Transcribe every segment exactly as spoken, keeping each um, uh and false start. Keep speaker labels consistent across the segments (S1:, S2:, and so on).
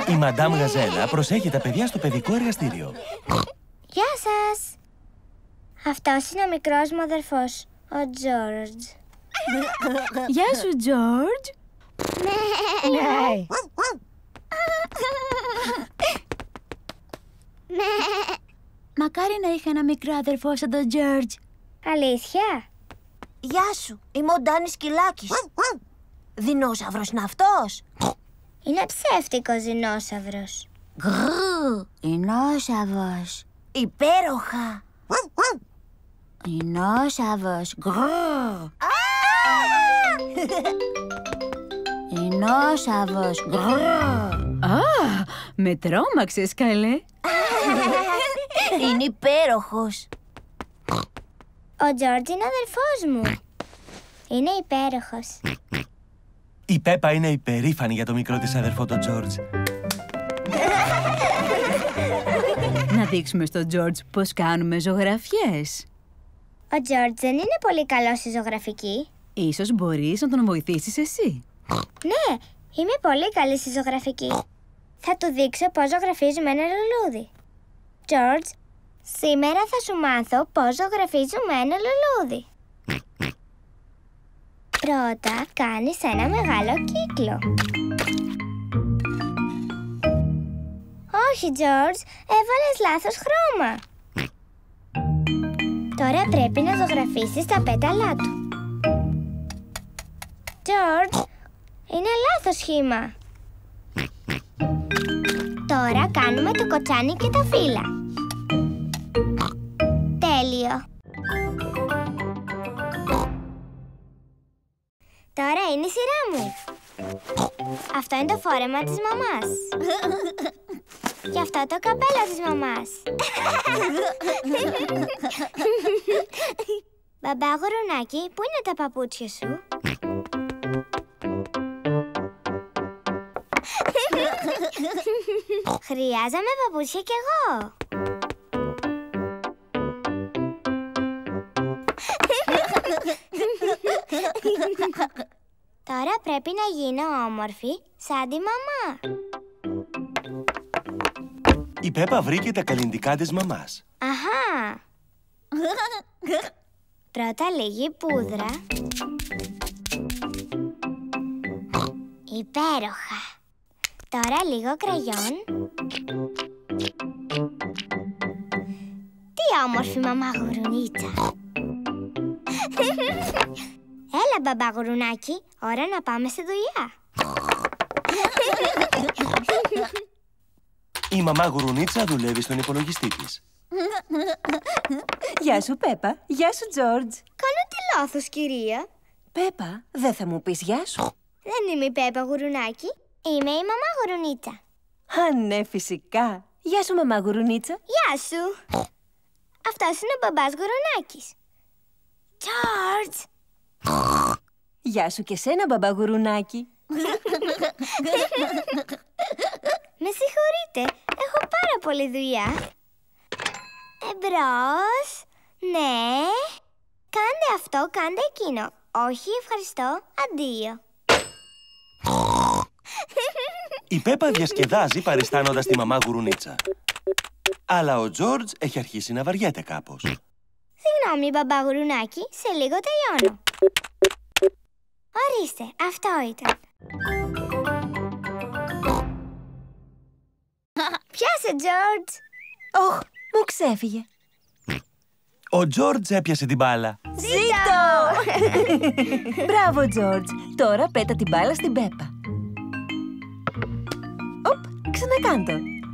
S1: Η Μαντάμ Γαζέλα προσέχει τα παιδιά στο παιδικό εργαστήριο.
S2: Γεια σας! Αυτός είναι ο μικρός μου αδερφός, ο Τζόρτζ.
S3: Γεια σου, Τζόρτζ.
S2: Ναι.
S3: Μακάρι να είχα ένα μικρό αδερφό σαν τον Τζόρτζ.
S2: Αλήθεια?
S4: Γεια σου, είμαι ο Ντάνης Σκυλάκης. Δεινόσαυρος είναι αυτός?
S2: Είναι ψεύτικος δεινόσαυρος.
S3: Γκρρρ, δεινόσαυρος.
S4: Υπέροχα.
S3: Δεινόσαυρος, γκρρρ. Δεινόσαυρος, γκρρρ. Α, με τρόμαξες, καλέ.
S4: Είναι υπέροχος.
S2: Ο Τζόρτζ είναι αδερφός μου. Είναι υπέροχος.
S1: Η Πέπα είναι υπερήφανη για το μικρό της αδερφό τον Τζόρτζ.
S3: Να δείξουμε στον Τζόρτζ πώς κάνουμε ζωγραφιές.
S2: Ο Τζόρτζ δεν είναι πολύ καλός στη ζωγραφική.
S3: Ίσως μπορείς να τον βοηθήσεις εσύ.
S2: Ναι, είμαι πολύ καλή στη ζωγραφική. Θα του δείξω πώς ζωγραφίζουμε ένα λουλούδι. Τζόρτζ, σήμερα θα σου μάθω πώς ζωγραφίζουμε ένα λουλούδι. Πρώτα κάνεις ένα μεγάλο κύκλο. Όχι, Τζόρτζ, έβαλες λάθος χρώμα. Τώρα πρέπει να ζωγραφίσεις τα πέταλά του. Τζόρτζ, είναι λάθος σχήμα. Τώρα κάνουμε το κοτσάνι και τα φύλλα. Τέλειο. Τώρα είναι η σειρά μου. Αυτό είναι το φόρεμα της μαμάς. Και αυτό το καπέλο της μαμάς. Μπαμπά Γουρουνάκη, πού είναι τα παπούτσια σου? Χρειάζομαι παπούτσια κι εγώ. Τώρα πρέπει να γίνω όμορφη σαν τη μαμά.
S1: Η Πέπα βρήκε τα καλλυντικά της μαμάς.
S2: Αχα! Πρώτα λίγη πούδρα. Υπέροχα! Τώρα λίγο κραγιόν. Τι όμορφη μαμά Γουρουνίτσα! Έλα, μπαμπά Γουρουνάκη, ώρα να πάμε στη δουλειά.
S1: Η μαμά Γουρουνίτσα δουλεύει στον υπολογιστή της.
S5: Γεια σου, Πέπα. Γεια σου, Τζόρτζ.
S2: Κάνω τι λάθος, κυρία?
S5: Πέπα, δεν θα μου πεις γεια σου?
S2: Δεν είμαι η Πέπα Γουρουνάκη. Είμαι η μαμά Γουρουνίτσα.
S5: Α, ναι, φυσικά. Γεια σου, μαμά Γουρουνίτσα.
S2: Γεια σου. Αυτός είναι ο μπαμπάς Γουρουνάκης. Τζόρτζ.
S5: Γεια σου και σένα, μπαμπά Γουρουνάκη.
S2: Με συγχωρείτε, έχω πάρα πολλή δουλειά. Εμπρός. Ναι. Κάντε αυτό, κάντε εκείνο. Όχι, ευχαριστώ. Αντίο.
S1: Η Πέπα διασκεδάζει παριστάνοντας τη μαμά Γουρουνίτσα. Αλλά ο Τζόρτζ έχει αρχίσει να βαριέται κάπως.
S2: Συγγνώμη, μπαμπά Γουρουνάκη, σε λίγο τελειώνω. Ορίστε, αυτό ήταν. Πιάσε, Τζόρτζ.
S5: Ωχ, μου ξέφυγε.
S1: Ο Τζόρτζ έπιασε την μπάλα.
S2: Ζήτω!
S5: Μπράβο, Τζόρτζ. Τώρα πέτα την μπάλα στην Πέπα. Οπ, ξανακάντο.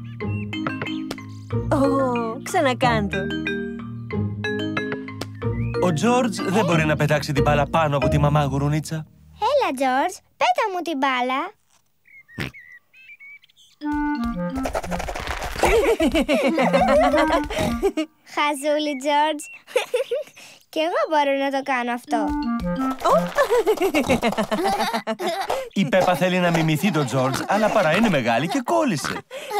S5: Ω, ξανακάντο.
S1: Ο Τζόρτζ δεν μπορεί να πετάξει την μπάλα πάνω από τη μαμά Γουρουνίτσα.
S2: Έλα, Τζόρτζ, πέτα μου την μπάλα. Χαζούλη, Τζόρτζ. Κι εγώ μπορώ να το κάνω αυτό.
S1: Η Πέπα θέλει να μιμηθεί τον Τζόρτζ, αλλά παρά είναι μεγάλη και κόλλησε.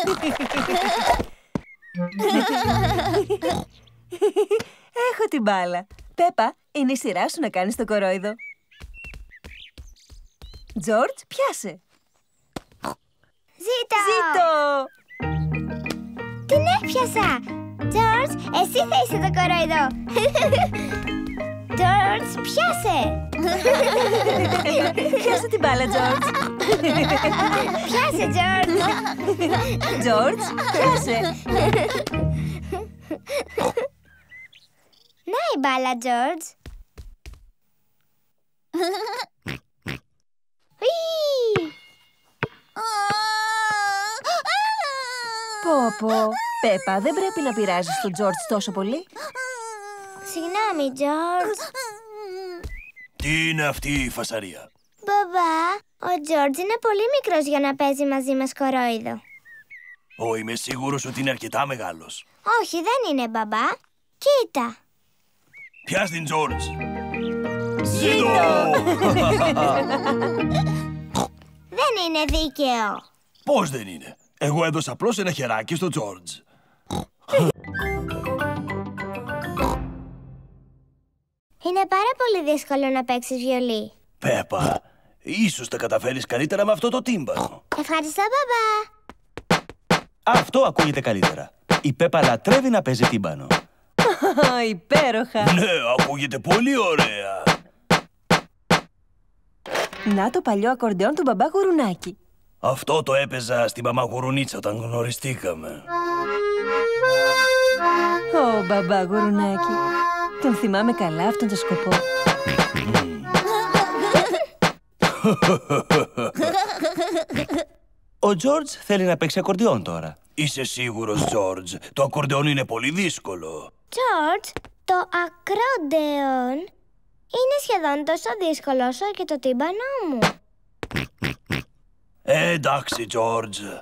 S5: Έχω την μπάλα. Πέπα, είναι η σειρά σου να κάνεις το κορόιδο. Τζόρτζ, πιάσε.
S2: Ζήτω!
S5: Ζήτω!
S2: Την έπιασα! George, εσύ θα είσαι το κορόιδο! George, πιάσε!
S5: Πιάσε την μπάλα, George.
S2: Πιάσε, George!
S5: George, πιάσε.
S2: Να η μπάλα, George!
S5: Πω πω. Πέπα, δεν πρέπει να πειράζεις τον George τόσο πολύ.
S2: Συγγνώμη, George.
S1: Τι είναι αυτή η φασαρία?
S2: Μπαμπά, ο George είναι πολύ μικρός για να παίζει μαζί μας κορόιδο.
S1: Ω, είμαι σίγουρος ότι είναι αρκετά μεγάλος.
S2: Όχι, δεν είναι, μπαμπά. Κοίτα.
S1: Πιάσ' την, George.
S5: Ζήτω!
S2: Δεν είναι δίκαιο.
S1: Πώς δεν είναι? Εγώ έδωσα απλώς ένα χεράκι στο George.
S2: Είναι πάρα πολύ δύσκολο να παίξεις βιολί.
S1: Πέπα, ίσως τα καταφέρεις καλύτερα με αυτό το τύμπανο.
S2: Ευχαριστώ, μπαμπά.
S1: Αυτό ακούγεται καλύτερα. Η Πέπα λατρεύει να παίζει τύμπανο.
S5: Υπέροχα.
S1: Ναι, ακούγεται πολύ ωραία.
S5: Να το παλιό ακορντεόν του μπαμπά Γουρουνάκη.
S1: Αυτό το έπαιζα στη μαμά Γουρουνίτσα όταν γνωριστήκαμε.
S5: Ω, μπαμπά Γουρουνάκη. Τον θυμάμαι καλά αυτόν τον σκοπό.
S1: Ο George θέλει να παίξει ακορντεόν τώρα. Είσαι σίγουρος, George? Το ακορντεόν είναι πολύ δύσκολο.
S2: George, το ακρόντεον είναι σχεδόν τόσο δύσκολο όσο και το τύμπανό μου.
S1: Ε, εντάξει, George.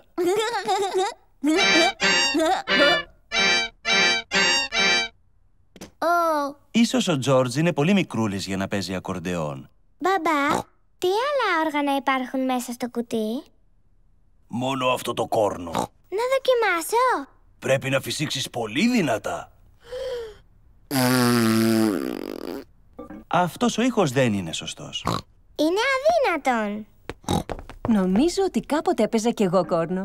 S2: Oh.
S1: Ίσως ο George είναι πολύ μικρούλης για να παίζει ακορντεόν.
S2: Μπαμπά, τι άλλα όργανα υπάρχουν μέσα στο κουτί?
S1: Μόνο αυτό το κόρνο.
S2: Να δοκιμάσω.
S1: Πρέπει να φυσήξεις πολύ δυνατά. Αυτός ο ήχος δεν είναι σωστός.
S2: Είναι αδύνατον.
S5: Νομίζω ότι κάποτε έπαιζα κι εγώ κόρνο.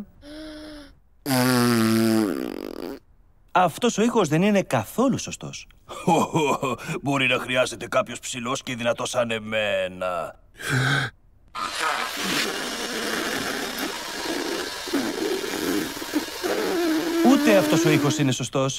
S1: Αυτός ο ήχος δεν είναι καθόλου σωστός. Μπορεί να χρειάζεται κάποιος ψηλός και δυνατός σαν εμένα. Ούτε αυτός ο ήχος είναι σωστός.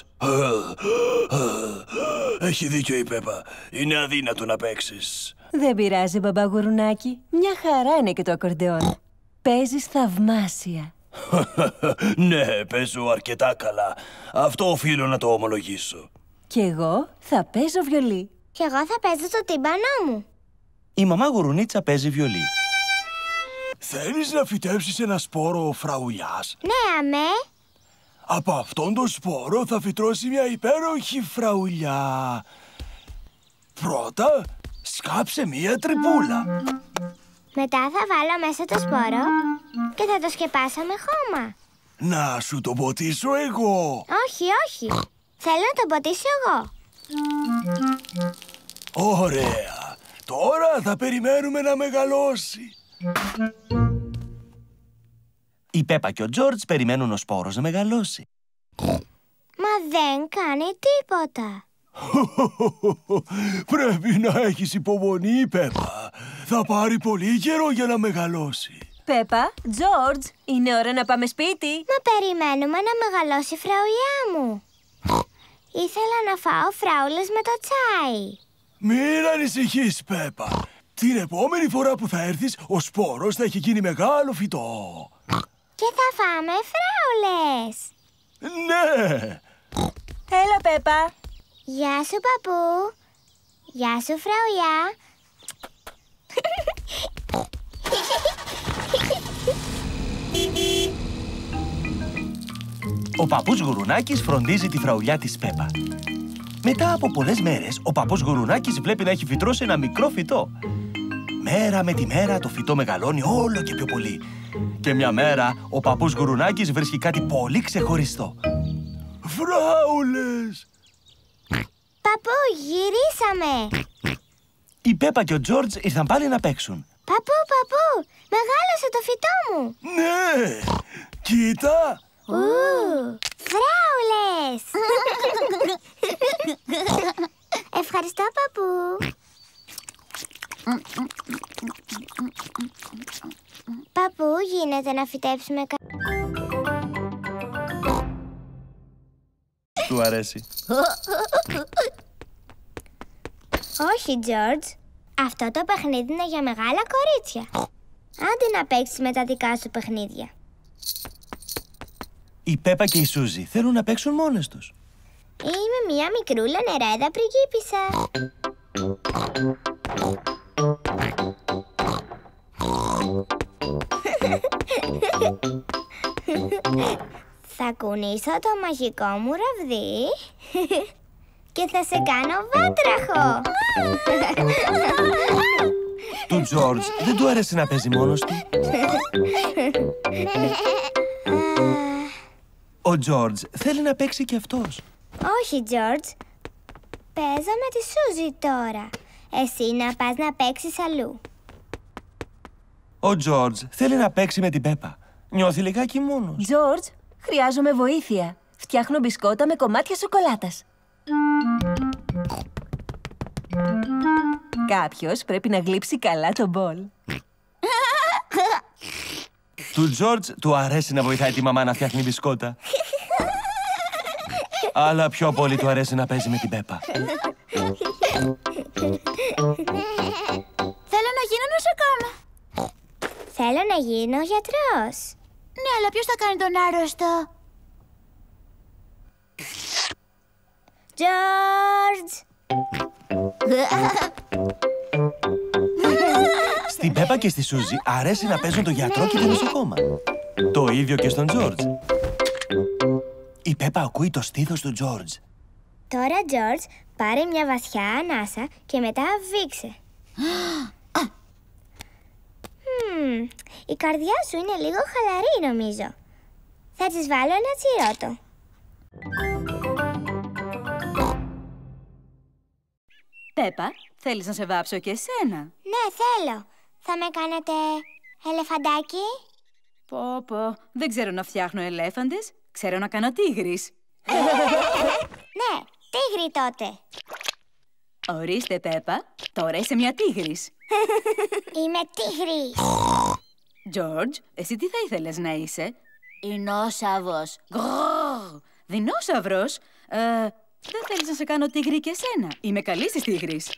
S1: Έχει δίκιο η Πέπα. Είναι αδύνατο να παίξεις.
S5: Δεν πειράζει, μπαμπά Γουρουνάκη. Μια χαρά είναι και το ακορντεόν. Παίζεις θαυμάσια.
S1: Ναι, παίζω αρκετά καλά. Αυτό οφείλω να το ομολογήσω.
S5: Κι εγώ θα παίζω βιολί.
S2: Κι εγώ θα παίζω στο τύμπανό μου.
S1: Η μαμά Γουρουνίτσα παίζει βιολί. Θέλεις να φυτέψεις ένα σπόρο φραουλιάς?
S2: Ναι, αμέ.
S1: Από αυτόν τον σπόρο θα φυτρώσει μια υπέροχη φραουλιά. Πρώτα, σκάψε μια τρυπούλα.
S2: Μετά θα βάλω μέσα το σπόρο και θα το σκεπάσω με χώμα.
S1: Να σου το ποτίσω εγώ.
S2: Όχι, όχι. Θέλω να το ποτίσω εγώ.
S1: Ωραία. Τώρα θα περιμένουμε να μεγαλώσει. Η Πέπα και ο George περιμένουν ο σπόρος να μεγαλώσει.
S2: Μα δεν κάνει τίποτα.
S1: Πρέπει να έχεις υπομονή, Πέπα. Θα πάρει πολύ καιρό για να μεγαλώσει.
S5: Πέπα, George, είναι ώρα να πάμε σπίτι.
S2: Μα περιμένουμε να μεγαλώσει η φραουλιά μου. Ήθελα να φάω φράουλες με το τσάι.
S1: Μην ανησυχείς, Πέπα. Την επόμενη φορά που θα έρθεις, ο σπόρος θα έχει γίνει μεγάλο φυτό.
S2: Και θα φάμε φράουλες.
S1: Ναι!
S5: Έλα, Πέπα.
S2: Γεια σου, παππού. Γεια σου, φραουλιά.
S1: Ο παππούς Γουρουνάκης φροντίζει τη φραουλιά της Πέπα. Μετά από πολλές μέρες, ο παππούς Γουρουνάκης βλέπει να έχει φυτρώσει ένα μικρό φυτό. Μέρα με τη μέρα το φυτό μεγαλώνει όλο και πιο πολύ. Και μια μέρα ο παππούς Γουρουνάκης βρίσκει κάτι πολύ ξεχωριστό. Φράουλες!
S2: Παππού, γυρίσαμε.
S1: Η Πέπα και ο George ήρθαν πάλι να παίξουν.
S2: Παππού, παππού, μεγάλωσε το φυτό μου.
S1: Ναι, κοίτα.
S2: Ου, φράουλες. Ευχαριστώ, παππού. Παππού, γίνεται να φυτέψουμε κα...
S1: Του αρέσει.
S2: Όχι, George. Αυτό το παιχνίδι είναι για μεγάλα κορίτσια. Άντε να παίξεις με τα δικά σου παιχνίδια.
S1: Η Πέπα και η Σούζι θέλουν να παίξουν μόνες τους.
S2: Είμαι μια μικρούλα νερέδα πριγκίπισσα. Θα κουνήσω το μαγικό μου ραβδί και θα σε κάνω βάτραχο.
S1: Του Τζόρτζ δεν του άρεσε να παίζει μόνος του. Ο Τζόρτζ θέλει να παίξει κι αυτός.
S2: Όχι, George. Παίζω με τη Σούζι τώρα. Εσύ να πας να παίξεις αλλού.
S1: Ο Τζόρτζ θέλει να παίξει με την Πέπα. Νιώθει λιγάκι μόνος.
S5: Τζόρτζ, χρειάζομαι βοήθεια. Φτιάχνω μπισκότα με κομμάτια σοκολάτας. Κάποιος πρέπει να γλύψει καλά το μπολ.
S1: Του Τζόρτζ του αρέσει να βοηθάει τη μαμά να φτιάχνει μπισκότα. Αλλά πιο πολύ του αρέσει να παίζει με την Πέπα.
S4: Θέλω να γίνω νοσοκόμα.
S2: Θέλω να γίνω γιατρός.
S4: Ναι, αλλά ποιος θα κάνει τον άρρωστο?
S2: George!
S1: Στην Πέπα και στη Σούζι αρέσει να παίζουν το γιατρό και το νοσοκόμα. Το ίδιο και στον Τζόρτζ. Η Πέπα ακούει το στήθος του Τζόρτζ.
S2: Τώρα, George, πάρε μια βασιά ανάσα και μετά βήξε. Μμμ, η καρδιά σου είναι λίγο χαλαρή, νομίζω. Θα της βάλω ένα τσιρότο.
S3: Πέπα, θέλεις να σε βάψω και εσένα?
S2: Ναι, θέλω. Θα με κάνετε ελεφαντάκι?
S3: Πω πω, δεν ξέρω να φτιάχνω ελέφαντες. Ξέρω να κάνω τίγρης.
S2: Ναι, τίγρη τότε.
S3: Ορίστε, Πέπα, τώρα είσαι μια τίγρης.
S2: Είμαι τίγρης.
S3: Τζόρτζ, εσύ τι θα ήθελες να είσαι?
S4: Δεινόσαυρος.
S3: Γκρρρ, δεινόσαυρος. Ε, δεν θέλεις να σε κάνω τίγρη και εσένα? Είμαι καλή στις τίγρης.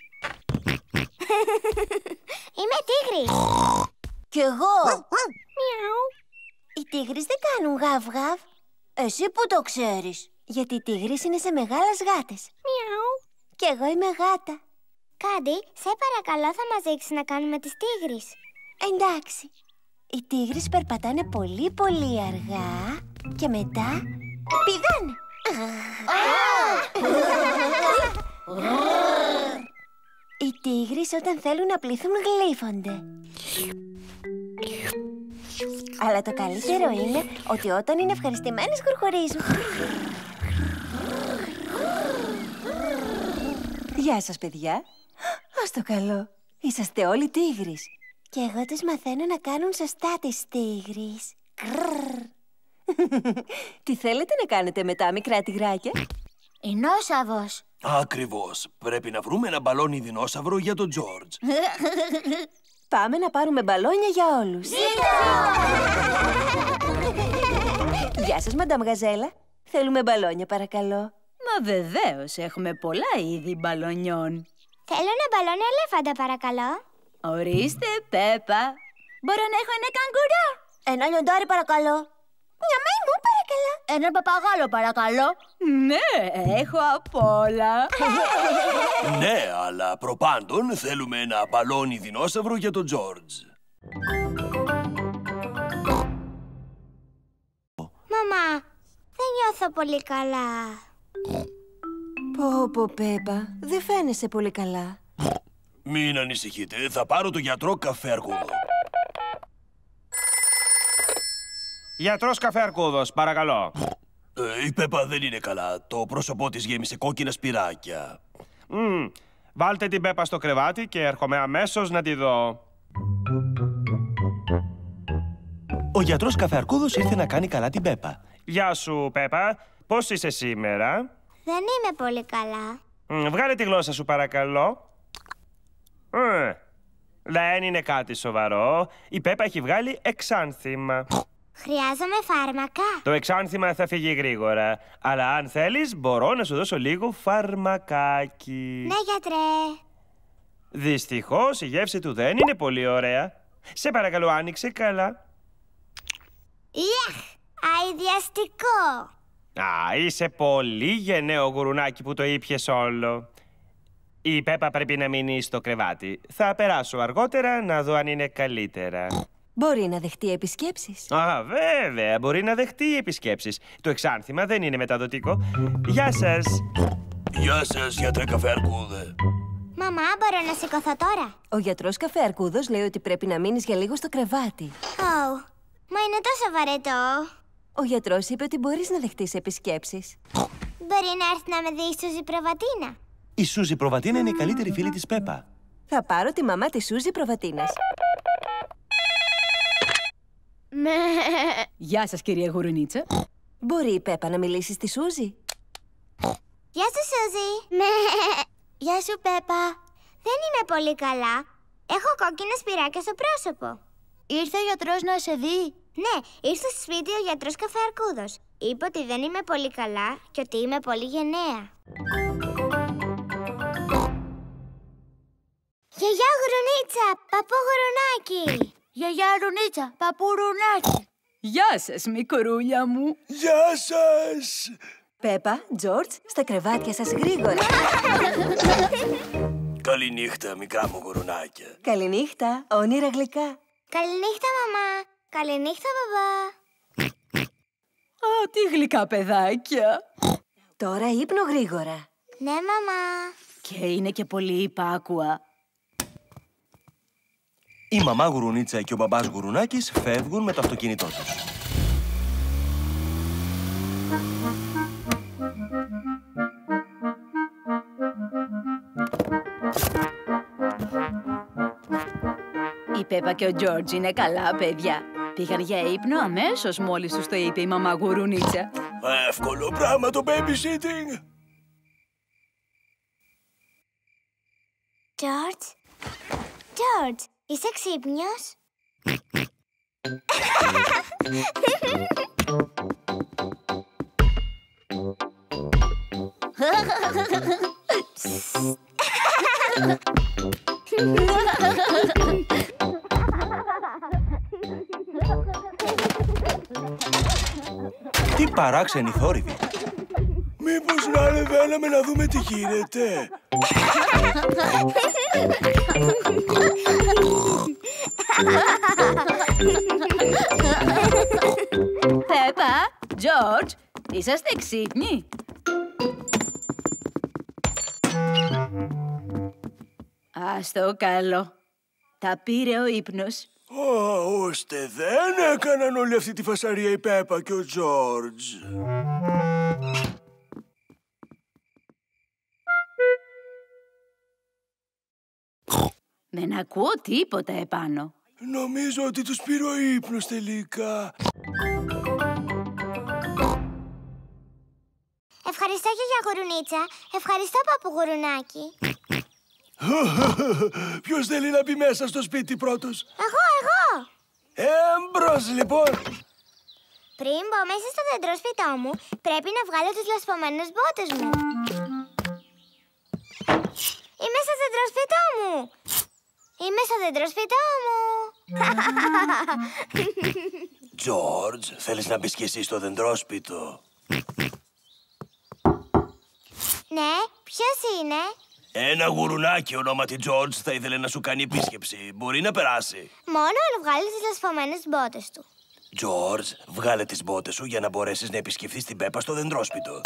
S2: Είμαι τίγρης.
S4: Κι εγώ.
S2: Μιαου.
S4: Οι τίγρεις δεν κάνουν γαβ-γαβ. Εσύ που το ξέρεις?
S5: Γιατί οι τίγρεις είναι σε μεγάλες γάτες.
S2: Μιαου.
S5: Κι εγώ είμαι γάτα.
S2: Κάντι, σε παρακαλώ, θα μας δείξεις να κάνουμε τις τίγρεις.
S5: Εντάξει. Οι τίγρεις περπατάνε πολύ πολύ αργά και μετά πηδάνε. Οι τίγρεις όταν θέλουν να πληθούν γλύφονται. Αλλά το καλύτερο είναι ότι όταν είναι ευχαριστημένες γουργορίζουν. Γεια σας, παιδιά. Ας το καλό. Είσαστε όλοι τίγρεις. Και εγώ τους μαθαίνω να κάνουν σωστά τις τίγρεις. Τι θέλετε να κάνετε μετά, μικρά τυγράκια?
S4: Δεινόσαυρος.
S1: Ακριβώς. Πρέπει να βρούμε ένα μπαλόνι δεινόσαυρο για τον Τζόρτζ.
S5: Πάμε να πάρουμε μπαλόνια για όλους. Γεια σας, Μαντάμ Γαζέλα. Θέλουμε μπαλόνια, παρακαλώ.
S3: Μα βεβαίως, έχουμε πολλά είδη μπαλονιών.
S2: Θέλω ένα μπαλόνι ελέφαντα, παρακαλώ.
S3: Ορίστε, Πέπα. Μπορώ να έχω ένα καγκουρό?
S4: Ένα λιοντάρι παρακαλώ.
S2: Μια μαϊμού, παρακαλώ.
S4: Ένα παπαγάλο παρακαλώ.
S3: Ναι, έχω απ' όλα.
S1: Ναι, αλλά προπάντων θέλουμε ένα μπαλόνι δεινόσαυρο για τον Τζόρτζ.
S2: Μαμά, δεν νιώθω πολύ καλά.
S5: Πω πω, Πέπα, δεν φαίνεσαι πολύ καλά.
S1: Μην ανησυχείτε, θα πάρω το γιατρό καφέ αρκούδο.
S6: Γιατρός καφέ αρκούδος, παρακαλώ.
S1: Ε, η Πέπα δεν είναι καλά. Το πρόσωπό της γέμισε κόκκινα σπυράκια.
S6: Mm. Βάλτε την Πέπα στο κρεβάτι και έρχομαι αμέσως να τη δω.
S1: Ο γιατρός Καφεαρκούδος ήρθε να κάνει καλά την Πέπα.
S6: Γεια σου, Πέπα. Πώς είσαι σήμερα?
S2: Δεν είμαι πολύ καλά.
S6: Μ, Βγάλε τη γλώσσα σου, παρακαλώ. Ε, δεν είναι κάτι σοβαρό. Η Πέπα έχει βγάλει εξάνθημα.
S2: Χρειάζομαι φάρμακα.
S6: Το εξάνθημα θα φύγει γρήγορα. Αλλά αν θέλεις, μπορώ να σου δώσω λίγο φαρμακάκι.
S2: Ναι, γιατρέ.
S6: Δυστυχώς, η γεύση του δεν είναι πολύ ωραία. Σε παρακαλώ, άνοιξε καλά.
S2: Ιαχ! Αηδιαστικό!
S6: Α, είσαι πολύ γενναίο γουρουνάκι που το ήπιες όλο. Η Πέπα πρέπει να μείνει στο κρεβάτι. Θα περάσω αργότερα να δω αν είναι καλύτερα.
S5: Μπορεί να δεχτεί επισκέψεις.
S6: Α, βέβαια, μπορεί να δεχτεί επισκέψεις. Το εξάνθημα δεν είναι μεταδοτικό. Γεια σας.
S1: Γεια σας, γιατρέ Καφεαρκούδε.
S2: Μαμά, μπορώ να σηκωθώ τώρα?
S5: Ο γιατρός Καφεαρκούδος λέει ότι πρέπει να μείνεις για λίγο στο κρεβάτι.
S2: Ω, μα είναι τόσο βαρετό.
S5: Ο γιατρός είπε ότι μπορείς να δεχτείς επισκέψεις.
S2: Μπορεί να έρθει να με δει η Σούζη Προβατίνα.
S1: Η Σούζη Προβατίνα είναι η καλύτερη φίλη της Πέπα.
S5: Θα πάρω τη μαμά της Σούζη Προβατίνας.
S3: Γεια σας, κυρία Γουρουνίτσα.
S5: Μπορεί η Πέπα να μιλήσει στη Σούζη?
S2: Γεια σου, Σούζη. Γεια σου, Πέπα. Δεν είμαι πολύ καλά. Έχω κόκκινα σπυράκια στο πρόσωπο. Ήρθε ο γιατρός να σε δει. Ναι, ήρθε στο σπίτι ο γιατρός Καφεαρκούδος. Είπε ότι δεν είμαι πολύ καλά και ότι είμαι πολύ γενναία. Γιαγιά Γουρουνίτσα, παππού Γουρουνάκι. Γιαγιά Γουρουνίτσα, παππού Γουρουνάκι.
S3: Γεια σας, μικρούλια μου.
S1: Γεια σας!
S5: Πέπα, Τζόρτζ, στα κρεβάτια σας γρήγορα.
S1: Καληνύχτα, μικρά μου γουρουνάκια.
S5: Καληνύχτα, όνειρα γλυκά.
S2: Καληνύχτα, μαμά. Καληνύχτα, μπαμπά.
S3: Α, τι γλυκά παιδάκια.
S5: Τώρα ύπνο γρήγορα.
S2: Ναι, μαμά.
S3: Και είναι και πολύ υπάκουα.
S1: Η μαμά Γουρουνίτσα και ο μπαμπάς Γουρουνάκης φεύγουν με το αυτοκίνητό τους.
S3: Η Πέπα και ο Τζόρτζ είναι καλά, παιδιά. Πήγαν για ύπνο αμέσως μόλις τους το είπε η μαμά Γουρουνίτσα.
S1: Εύκολο πράγμα το babysitting.
S2: Τζόρτζ. Τζόρτζ, είσαι ξύπνιος?
S1: Τι παράξενη θόρυβη. Μήπως να ανεβαίναμε να δούμε τι γίνεται?
S3: Πέπα, Τζόρτζ, είσαστε ξύπνοι? Ας το καλό. Τα πήρε ο ύπνος.
S1: Α, ώστε δεν έκαναν όλη αυτή τη φασαρία η Πέπα και ο Τζόρτζ.
S3: Δεν ακούω τίποτα επάνω.
S1: Νομίζω ότι τους πήρε ο ύπνος τελικά.
S2: Ευχαριστώ, γιαγιά Γουρουνίτσα. Ευχαριστώ, παππού Γουρουνάκι.
S1: Ποιος θέλει να μπει μέσα στο σπίτι πρώτος?
S2: Εγώ, εγώ.
S1: Εμπρός, λοιπόν.
S2: Πριν μπω μέσα στο δεντρόσπιτό μου, πρέπει να βγάλω τις λασπωμένες μπότες μου. Είμαι στο δεντρόσπιτό μου. Είμαι στο δεντρόσπιτό μου.
S1: Τζόρτζ, θέλεις να μπεις κι εσύ στο δεντρόσπιτο?
S2: Ναι, ποιος είναι?
S1: Ένα γουρουνάκι ονόματι Τζόρτζ θα ήθελε να σου κάνει επίσκεψη. Μπορεί να περάσει?
S2: Μόνο αν βγάλει τις λασπωμένες μπότες του.
S1: Τζόρτζ, βγάλε τις μπότες σου για να μπορέσεις να επισκεφθείς την Πέπα στο δεντρόσπιτο.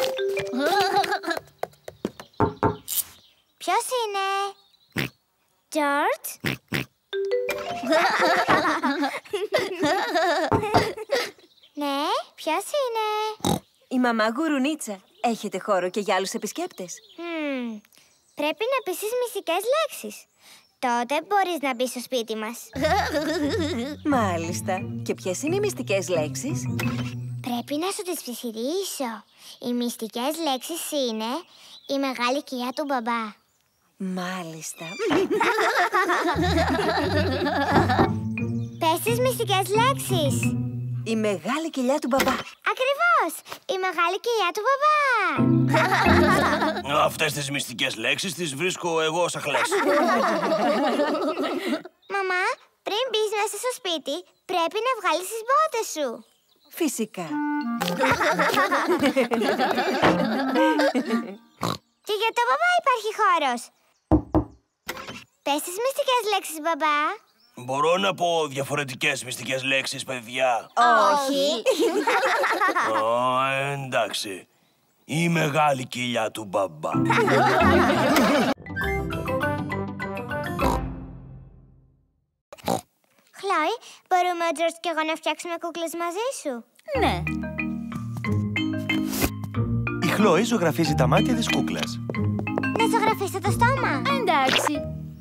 S2: Ποιος είναι? Τζόρτζ? Ναι, ποιος είναι?
S5: Η μαμά Γουρουνίτσα. Έχετε χώρο και για άλλους επισκέπτες?
S2: Μμμ, πρέπει να πεις τις μυστικές λέξεις. Τότε μπορείς να μπεις στο σπίτι μας.
S5: Μάλιστα. Και ποιες είναι οι μυστικές λέξεις?
S2: Πρέπει να σου τις ψιθυρίσω. Οι μυστικές λέξεις είναι η μεγάλη κοιλιά του μπαμπά.
S5: Μάλιστα.
S2: Πες τις μυστικές λέξεις.
S5: Η μεγάλη κοιλιά του μπαμπά.
S2: Ακριβώς! Η μεγάλη κοιλιά του μπαμπά.
S1: Αυτές τις μυστικές λέξεις τις βρίσκω εγώ σαν χλές.
S2: Μαμά, πριν μπεις μέσα στο σπίτι, πρέπει να βγάλεις τις μπότες σου.
S5: Φυσικά.
S2: Και για το μπαμπά υπάρχει χώρος. Πες τις μυστικές λέξεις, μπαμπά.
S1: Μπορώ να πω διαφορετικές μυστικές λέξεις, παιδιά?
S2: Όχι.
S1: Α, εντάξει. Η μεγάλη κοιλιά του μπαμπά.
S2: Χλόι, μπορούμε ο Τζορτζ και εγώ να φτιάξουμε κούκλες μαζί σου?
S3: Ναι.
S1: Η Χλόι ζωγραφίζει τα μάτια της κούκλας.
S2: Να ζωγραφίσω το στόμα.
S3: Εντάξει.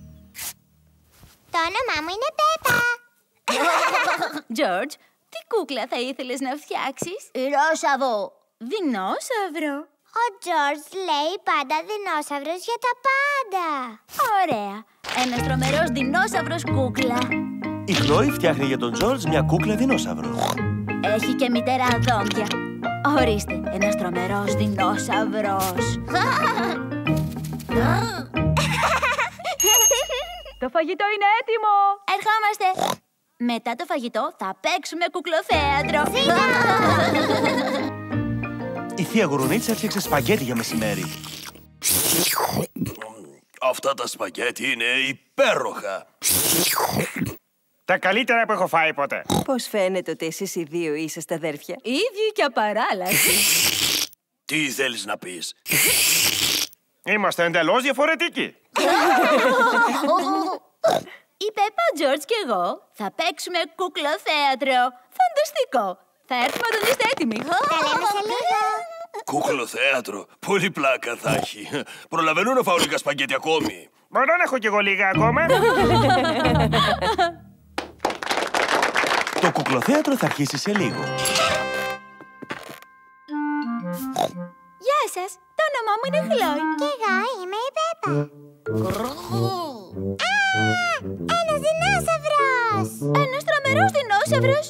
S2: Το όνομά μου είναι Πέπα.
S3: George, τι κούκλα θα ήθελες να φτιάξεις?
S4: Δεινόσαυρο.
S3: Δεινόσαυρο.
S2: Ο Τζορτζ λέει πάντα δεινόσαυρος για τα πάντα.
S3: Ωραία. Ένας τρομερός δεινόσαυρος κούκλα.
S1: Η Χλόι φτιάχνει για τον Τζορτζ μια κούκλα δεινόσαυρο.
S3: Έχει και μητερά δόντια. Ορίστε, ένας τρομερός δεινόσαυρος. Το φαγητό είναι έτοιμο! Ερχόμαστε! Μετά το φαγητό θα παίξουμε κουκλοθέατρο.
S1: Η θεία Γουρουνίτσα έφτιαξε σπαγκέτι για μεσημέρι. Αυτά τα σπαγκέτι είναι υπέροχα.
S6: Τα καλύτερα που έχω φάει ποτέ.
S5: Πώς φαίνεται ότι εσείς οι δύο είσαστε αδέρφια?
S3: Ίδιοι και απαράλλαχτοι.
S1: Τι θέλεις να πεις?
S6: Είμαστε εντελώς διαφορετικοί.
S3: Η Πέπα, ο Τζορτζ και εγώ θα παίξουμε κουκλοθέατρο. Φανταστικό! Θα έρθουμε όταν είστε έτοιμοι.
S2: Τα λέμε σε λίγο.
S1: Κούκλο-θέατρο. Πολύ πλάκα θα έχει. Προλαβαίνω να φάω λίγα σπαγκέτι ακόμη.
S6: Μπορώ να έχω κι εγώ λίγα ακόμα?
S1: Το κουκλοθέατρο θα αρχίσει σε λίγο.
S3: Γεια σας! Το όνομά μου είναι Χλόι.
S2: Κι εγώ είμαι η Πέπα. Α, ένας δεινόσαυρος!
S3: Ένας τρομερός δεινόσαυρος.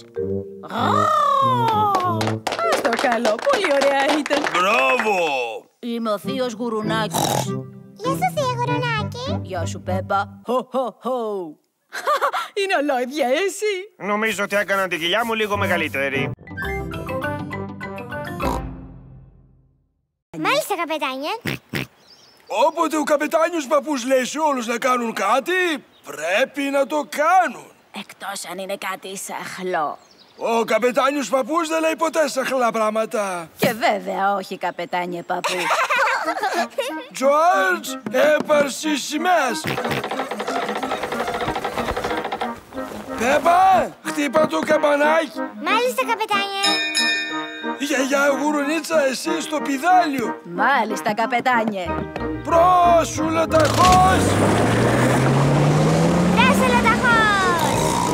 S3: Ας το καλό, πολύ ωραία ήταν.
S1: Μπράβο!
S3: Είμαι ο θείος Γουρουνάκης.
S2: Γεια σου, θεία Γουρουνάκη.
S3: Γεια σου, Πέπα. Χω, χω, χω. Είναι αλήθεια εσύ.
S6: Νομίζω ότι έκανα την κοιλιά μου λίγο μεγαλύτερη.
S2: Μάλιστα, καπετάνια.
S7: Όποτε ο καπετάνιος παππούς λέει σε όλους να κάνουν κάτι, πρέπει να το κάνουν.
S3: Εκτός αν είναι κάτι σαχλό.
S7: Ο καπετάνιος παππούς δεν λέει ποτέ σαχλά πράγματα.
S3: Και βέβαια όχι, καπετάνιε παππού.
S7: Τζορτζ, έπαρση σημαίας. Πέπα, χτύπα το καμπανάκι.
S2: Μάλιστα, καπετάνια.
S7: Γιαγιά Γουρουνίτσα, εσύ στο πηδάλιο.
S3: Μάλιστα, καπετάνιε.
S7: Πρόσου λαταχώς.
S2: Δράσε λαταχώς.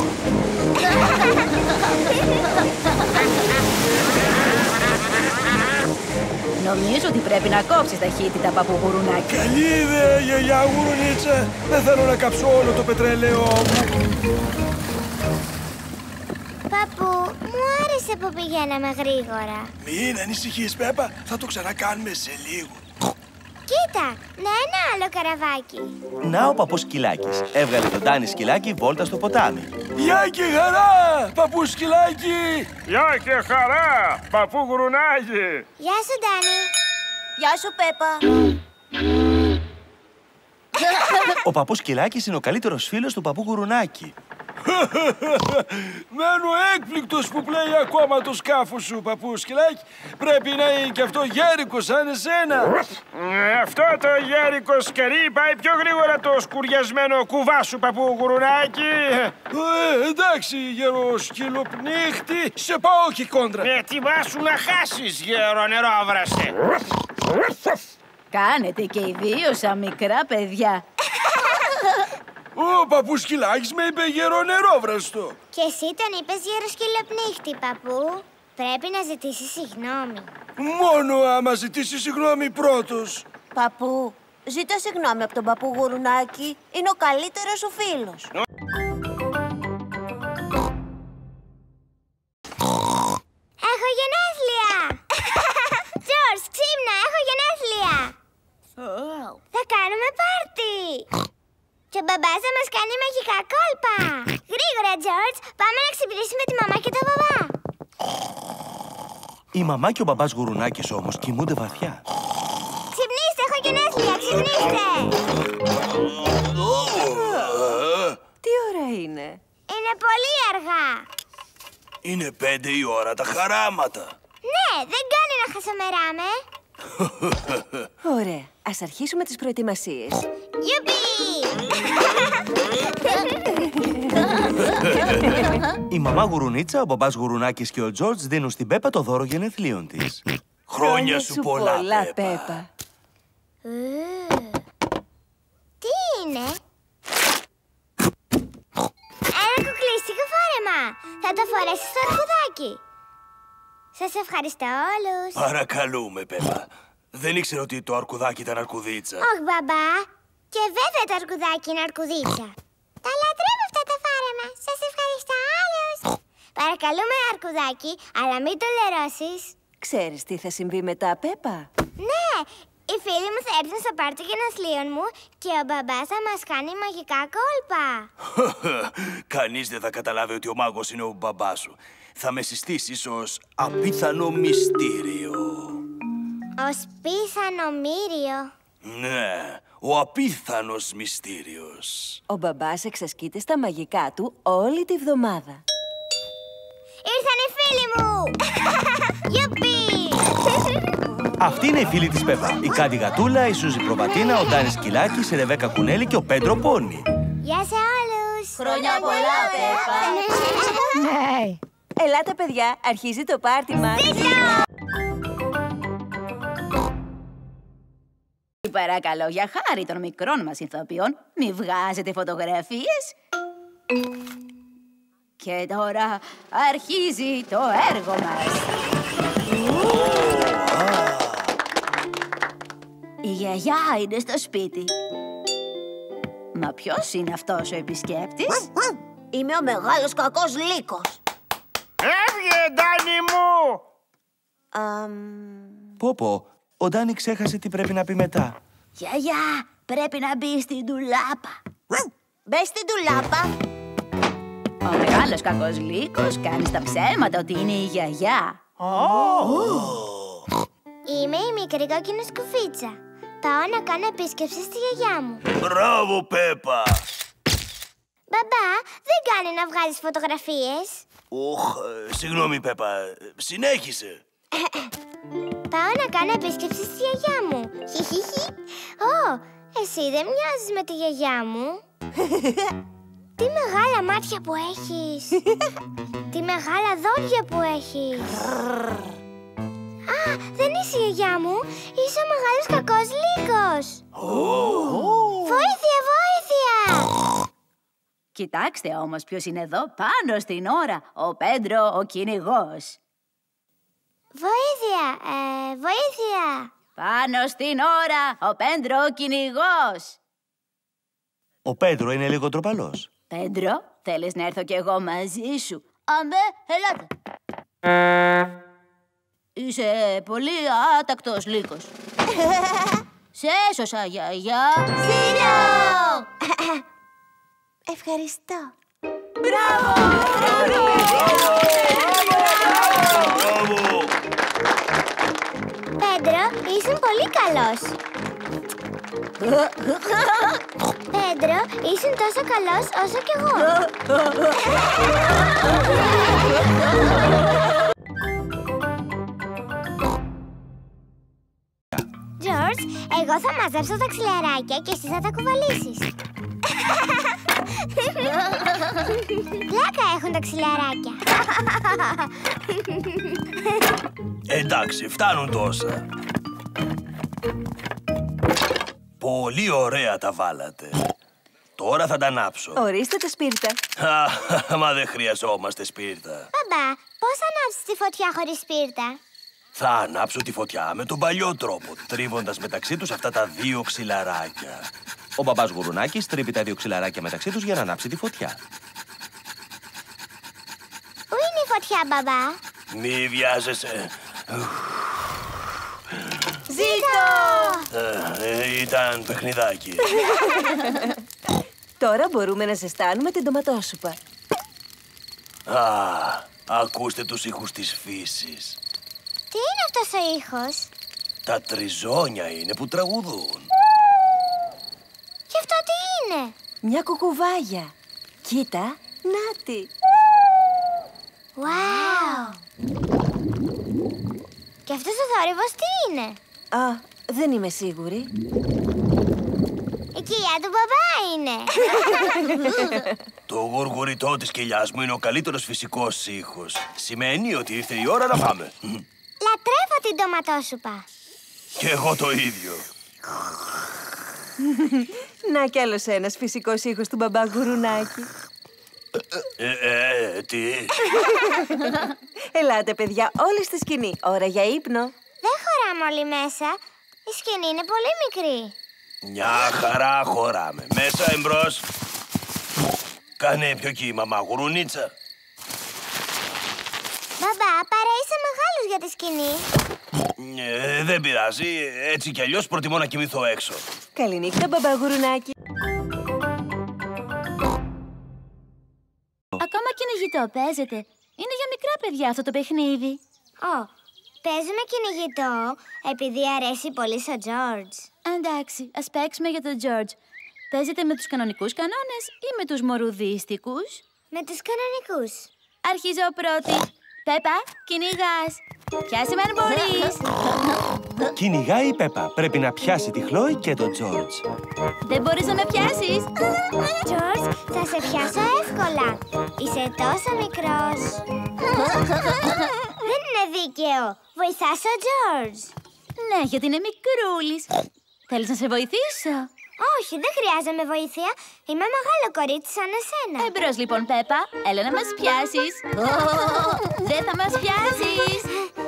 S3: Νομίζω ότι πρέπει να κόψεις ταχύτητα, παππού Γουρουνάκη.
S7: Καλή ιδέα, γιαγιά Γουρουνίτσα. Δεν θέλω να κάψω όλο το πετρέλαιό μου.
S2: Παππού, μου άρεσε που πηγαίναμε γρήγορα.
S7: Μην ανησυχείς, Πέπα. Θα το ξανακάνουμε σε λίγο.
S2: Κοίτα, να ένα άλλο καραβάκι.
S1: Να ο παππούς Σκυλάκης. Έβγαλε τον Ντάνι Σκυλάκι βόλτα στο ποτάμι.
S7: Γεια και χαρά, παππού Σκυλάκι.
S6: Γεια και χαρά, παππού Γουρουνάκη.
S2: Γεια σου, Ντάνι.
S4: Γεια σου, Πέπα.
S1: Ο παππούς Σκυλάκης είναι ο καλύτερος φίλος του παππού Γουρουνάκη.
S7: Μένω έκπληκτος που πλέει ακόμα το σκάφο σου, παππού Σκυλάκι. Πρέπει να είναι και αυτό γέρικο σαν εσένα.
S6: Ε, Αυτό το γέρικο σκερί πάει πιο γρήγορα το σκουριασμένο κουβά σου, παππού Γουρουνάκη.
S7: Ε, εντάξει, γέρο σκυλοπνίχτη, σε πάω και κόντρα.
S6: Ετοιμάσου να χάσεις, γέρο νερόβρασε.
S3: Κάνετε και οι δύο σαν μικρά παιδιά.
S7: Ο παππούσκυλάκης με είπε γερονερόβραστο.
S2: Και εσύ τον είπες γεροσκυλοπνίχτη, παππού. Πρέπει να ζητήσεις συγγνώμη.
S7: Μόνο άμα ζητήσει συγγνώμη πρώτος.
S4: Παππού, ζήτα συγγνώμη από τον παππού Γουρουνάκη. Είναι ο καλύτερος σου φίλος.
S2: Έχω γενέθλια! Τζορτζ, ξύπνα, έχω γενέθλια! Θα κάνουμε πάρτι! Και ο μπαμπάς θα μας κάνει μαγικά κόλπα! Γρήγορα, Τζορτζ, πάμε να ξυπνήσουμε τη μαμά και τον μπαμπά!
S1: Η μαμά και ο μπαμπάς Γουρουνάκης όμως κοιμούνται βαθιά.
S2: Ξυπνήστε, έχω γενέθλια, ξυπνήστε!
S5: Τι ώρα είναι?
S2: Είναι πολύ αργά!
S7: Είναι πέντε η ώρα τα χαράματα.
S2: Ναι, δεν κάνει να χασομεράμε!
S5: Ωραία, ας αρχίσουμε τις προετοιμασίες.
S2: Γιουπί!
S1: Η μαμά Γουρουνίτσα, ο μπαμπάς Γουρουνάκης και ο Τζορτζ δίνουν στην Πέπα το δώρο γενεθλίων της.
S7: Χρόνια σου πολλά, Πέπα.
S5: Πέπα.
S2: Τι είναι? Ένα κουκλίστικο φόρεμα! Θα το φορέσεις στο αρκουδάκι! Σας ευχαριστώ όλους!
S7: Παρακαλούμε, Πέπα. Δεν ήξερα ότι το αρκουδάκι ήταν αρκουδίτσα.
S2: Όχι, μπαμπά! Και βέβαια το αρκουδάκι είναι αρκουδίτσα! Τα λατρεύω αυτά τα φόρεμα! Σας ευχαριστώ όλους! Παρακαλούμε, αρκουδάκι, αλλά μην το λερώσεις!
S5: Ξέρεις τι θα συμβεί μετά, Πέπα?
S2: Ναι! Οι φίλοι μου θα έρθουν στο πάρτι γενεθλίων μου και ο μπαμπάς θα μας κάνει μαγικά κόλπα!
S7: Κανείς δεν θα καταλάβει ότι ο μάγος είναι ο μπαμπάς σου. Θα με συστήσεις ως απίθανο μυστήριο.
S2: Ως πίθανο μύριο.
S7: Ναι, ο απίθανος μυστήριος.
S5: Ο μπαμπάς εξασκείται στα μαγικά του όλη τη βδομάδα.
S2: Ήρθαν οι φίλοι μου! Γιουπί!
S1: Αυτοί είναι οι φίλοι της Πέπα. Η Κάντι Γατούλα, η Σούζη Προβατίνα, ο Ντάνης Σκυλάκης, η Ρεβέκα Κουνέλη και ο Πέντρο Πόνι.
S2: Γεια σε όλους!
S4: Χρόνια πολλά, Πέπα!
S5: Ελάτε, παιδιά, αρχίζει το πάρτι μας.
S3: Παρακαλώ, για χάρη των μικρών μας ηθοποιών, μη βγάζετε φωτογραφίες. Και τώρα αρχίζει το έργο μας. Η γιαγιά είναι στο σπίτι. Μα ποιος είναι αυτός ο επισκέπτης?
S4: Είμαι ο μεγάλος κακός λύκος.
S6: Έβγε, Ντάνι μου!
S1: Πω πω, ο Ντάνι ξέχασε τι πρέπει να πει μετά.
S3: Γιαγιά, πρέπει να μπει στην ντουλάπα.
S4: Μπες στην ντουλάπα.
S3: Ο μεγάλος κακός λύκος κάνει στα ψέματα ότι είναι η γιαγιά.
S2: Είμαι η μικρή κόκκινη σκουφίτσα. Πάω να κάνω επίσκεψη στη γιαγιά μου.
S7: Μπράβο, Πέπα!
S2: Μπαμπά, δεν κάνει να βγάζεις φωτογραφίες.
S7: Οχ, ε, συγγνώμη, Πέπα. Συνέχισε.
S2: Πάω να κάνω επίσκεψη στη γιαγιά μου. Χιχιχι. Ω, εσύ δεν μοιάζεις με τη γιαγιά μου. Τι μεγάλα μάτια που έχεις. Τι μεγάλα δόντια που έχεις. Α, δεν είσαι η γιαγιά μου. Είσαι ο μεγάλος κακός λύκος. Βοήθεια, βοήθεια!
S3: Κοιτάξτε όμως ποιος είναι εδώ πάνω στην ώρα. Ο Πέντρο, ο κυνηγός.
S2: Βοήθεια, ε, βοήθεια!
S3: Πάνω στην ώρα, ο Πέντρο, ο κυνηγός.
S1: Ο Πέντρο είναι λίγο τροπαλός.
S3: Πέντρο, θέλεις να έρθω κι εγώ μαζί σου? Αμέ, ελάτε. Είσαι πολύ άτακτος λύκος. Σε έσωσα, γιαγιά.
S2: Σύνο!
S4: Ευχαριστώ.
S2: Πέντρο, ήσουν πολύ καλός. Πέντρο, ήσουν τόσο καλός όσο κι εγώ. Τζορτζ, εγώ θα μαζέψω τα ξυλαράκια και εσύ θα τα κουβαλήσεις. Πλάκα έχουν τα ξυλαράκια.
S7: Εντάξει, φτάνουν τόσα. Πολύ ωραία τα βάλατε. τώρα θα τα ανάψω.
S5: Ορίστε τα σπίρτα.
S7: Α, μα δεν χρειαζόμαστε σπίρτα.
S2: Μπαμπά, πώς θα ανάψεις τη φωτιά χωρίς σπίρτα?
S7: Θα ανάψω τη φωτιά με τον παλιό τρόπο, τρίβοντας μεταξύ τους αυτά τα δύο ξυλαράκια.
S1: Ο μπαμπάς Γουρουνάκης τρύπει τα δύο ξυλαράκια μεταξύ τους για να ανάψει τη φωτιά.
S2: Πού είναι η φωτιά, μπαμπά?
S7: Μη βιάζεσαι.
S2: Ζήτω!
S7: Ε, ήταν παιχνιδάκι.
S5: Τώρα μπορούμε να ζεστάνουμε την ντοματόσουπα.
S7: Α, ακούστε τους ήχους της φύσης.
S2: Τι είναι αυτός ο ήχος?
S7: Τα τριζόνια είναι που τραγουδούν.
S2: Και αυτό τι είναι?
S5: Μια κουκουβάγια. Κοίτα, νάτι.
S2: Wow! Και αυτός ο θόρυβος τι είναι?
S5: Α, δεν είμαι σίγουρη.
S2: Η κοιλιά του μπαμπά είναι.
S7: Το γουργουριτό της κοιλιάς μου είναι ο καλύτερος φυσικός ήχος. Σημαίνει ότι ήρθε η ώρα να φάμε.
S2: Λατρεύω την ντοματόσουπα.
S7: Και εγώ το ίδιο.
S5: Να κι άλλος ένας φυσικός ήχος του μπαμπά Γουρουνάκη.
S7: Ε, ε, τι?
S5: Ελάτε, παιδιά, όλοι στη σκηνή. Ώρα για ύπνο.
S2: Δεν χωράμε όλοι μέσα. Η σκηνή είναι πολύ μικρή.
S7: Μια χαρά χωράμε. Μέσα εμπρός. Κάνε πιο κύμα, μαμά Γουρουνίτσα.
S2: Μπαμπά, παρά είσαι μεγάλος για τη σκηνή.
S7: Ε, δεν πειράζει. Έτσι κι αλλιώς προτιμώ να κοιμηθώ έξω.
S5: Καληνύχτα, μπαμπά Γουρουνάκη.
S3: Ακόμα κυνηγητό παίζετε. Είναι για μικρά παιδιά αυτό το παιχνίδι.
S2: Ω, παίζουμε κυνηγητό επειδή αρέσει πολύ στο Τζόρτζ.
S3: Εντάξει, ας παίξουμε για τον Τζόρτζ. Παίζετε με τους κανονικούς κανόνες ή με τους μορουδίστικους?
S2: Με τους κανονικούς.
S3: Αρχίζω πρώτη. Πέπα, κυνηγάς. Πιάσε με αν μπορείς.
S1: Κυνηγάει η Πέπα. Πρέπει να πιάσει τη Χλόη και τον Τζόρτζ.
S3: Δεν μπορείς να με πιάσεις.
S2: Τζόρτζ, θα σε πιάσω εύκολα. Είσαι τόσο μικρός. Δεν είναι δίκαιο. Βοηθάς ο Τζόρτζ.
S3: Ναι, γιατί είναι μικρούλης. Θέλεις να σε βοηθήσω?
S2: Όχι, δεν χρειάζομαι βοήθεια. Είμαι μεγάλο κορίτσι σαν εσένα.
S3: Εμπρός λοιπόν, Πέπα. Έλα να μας πιάσεις. Δεν θα μας πιάσεις.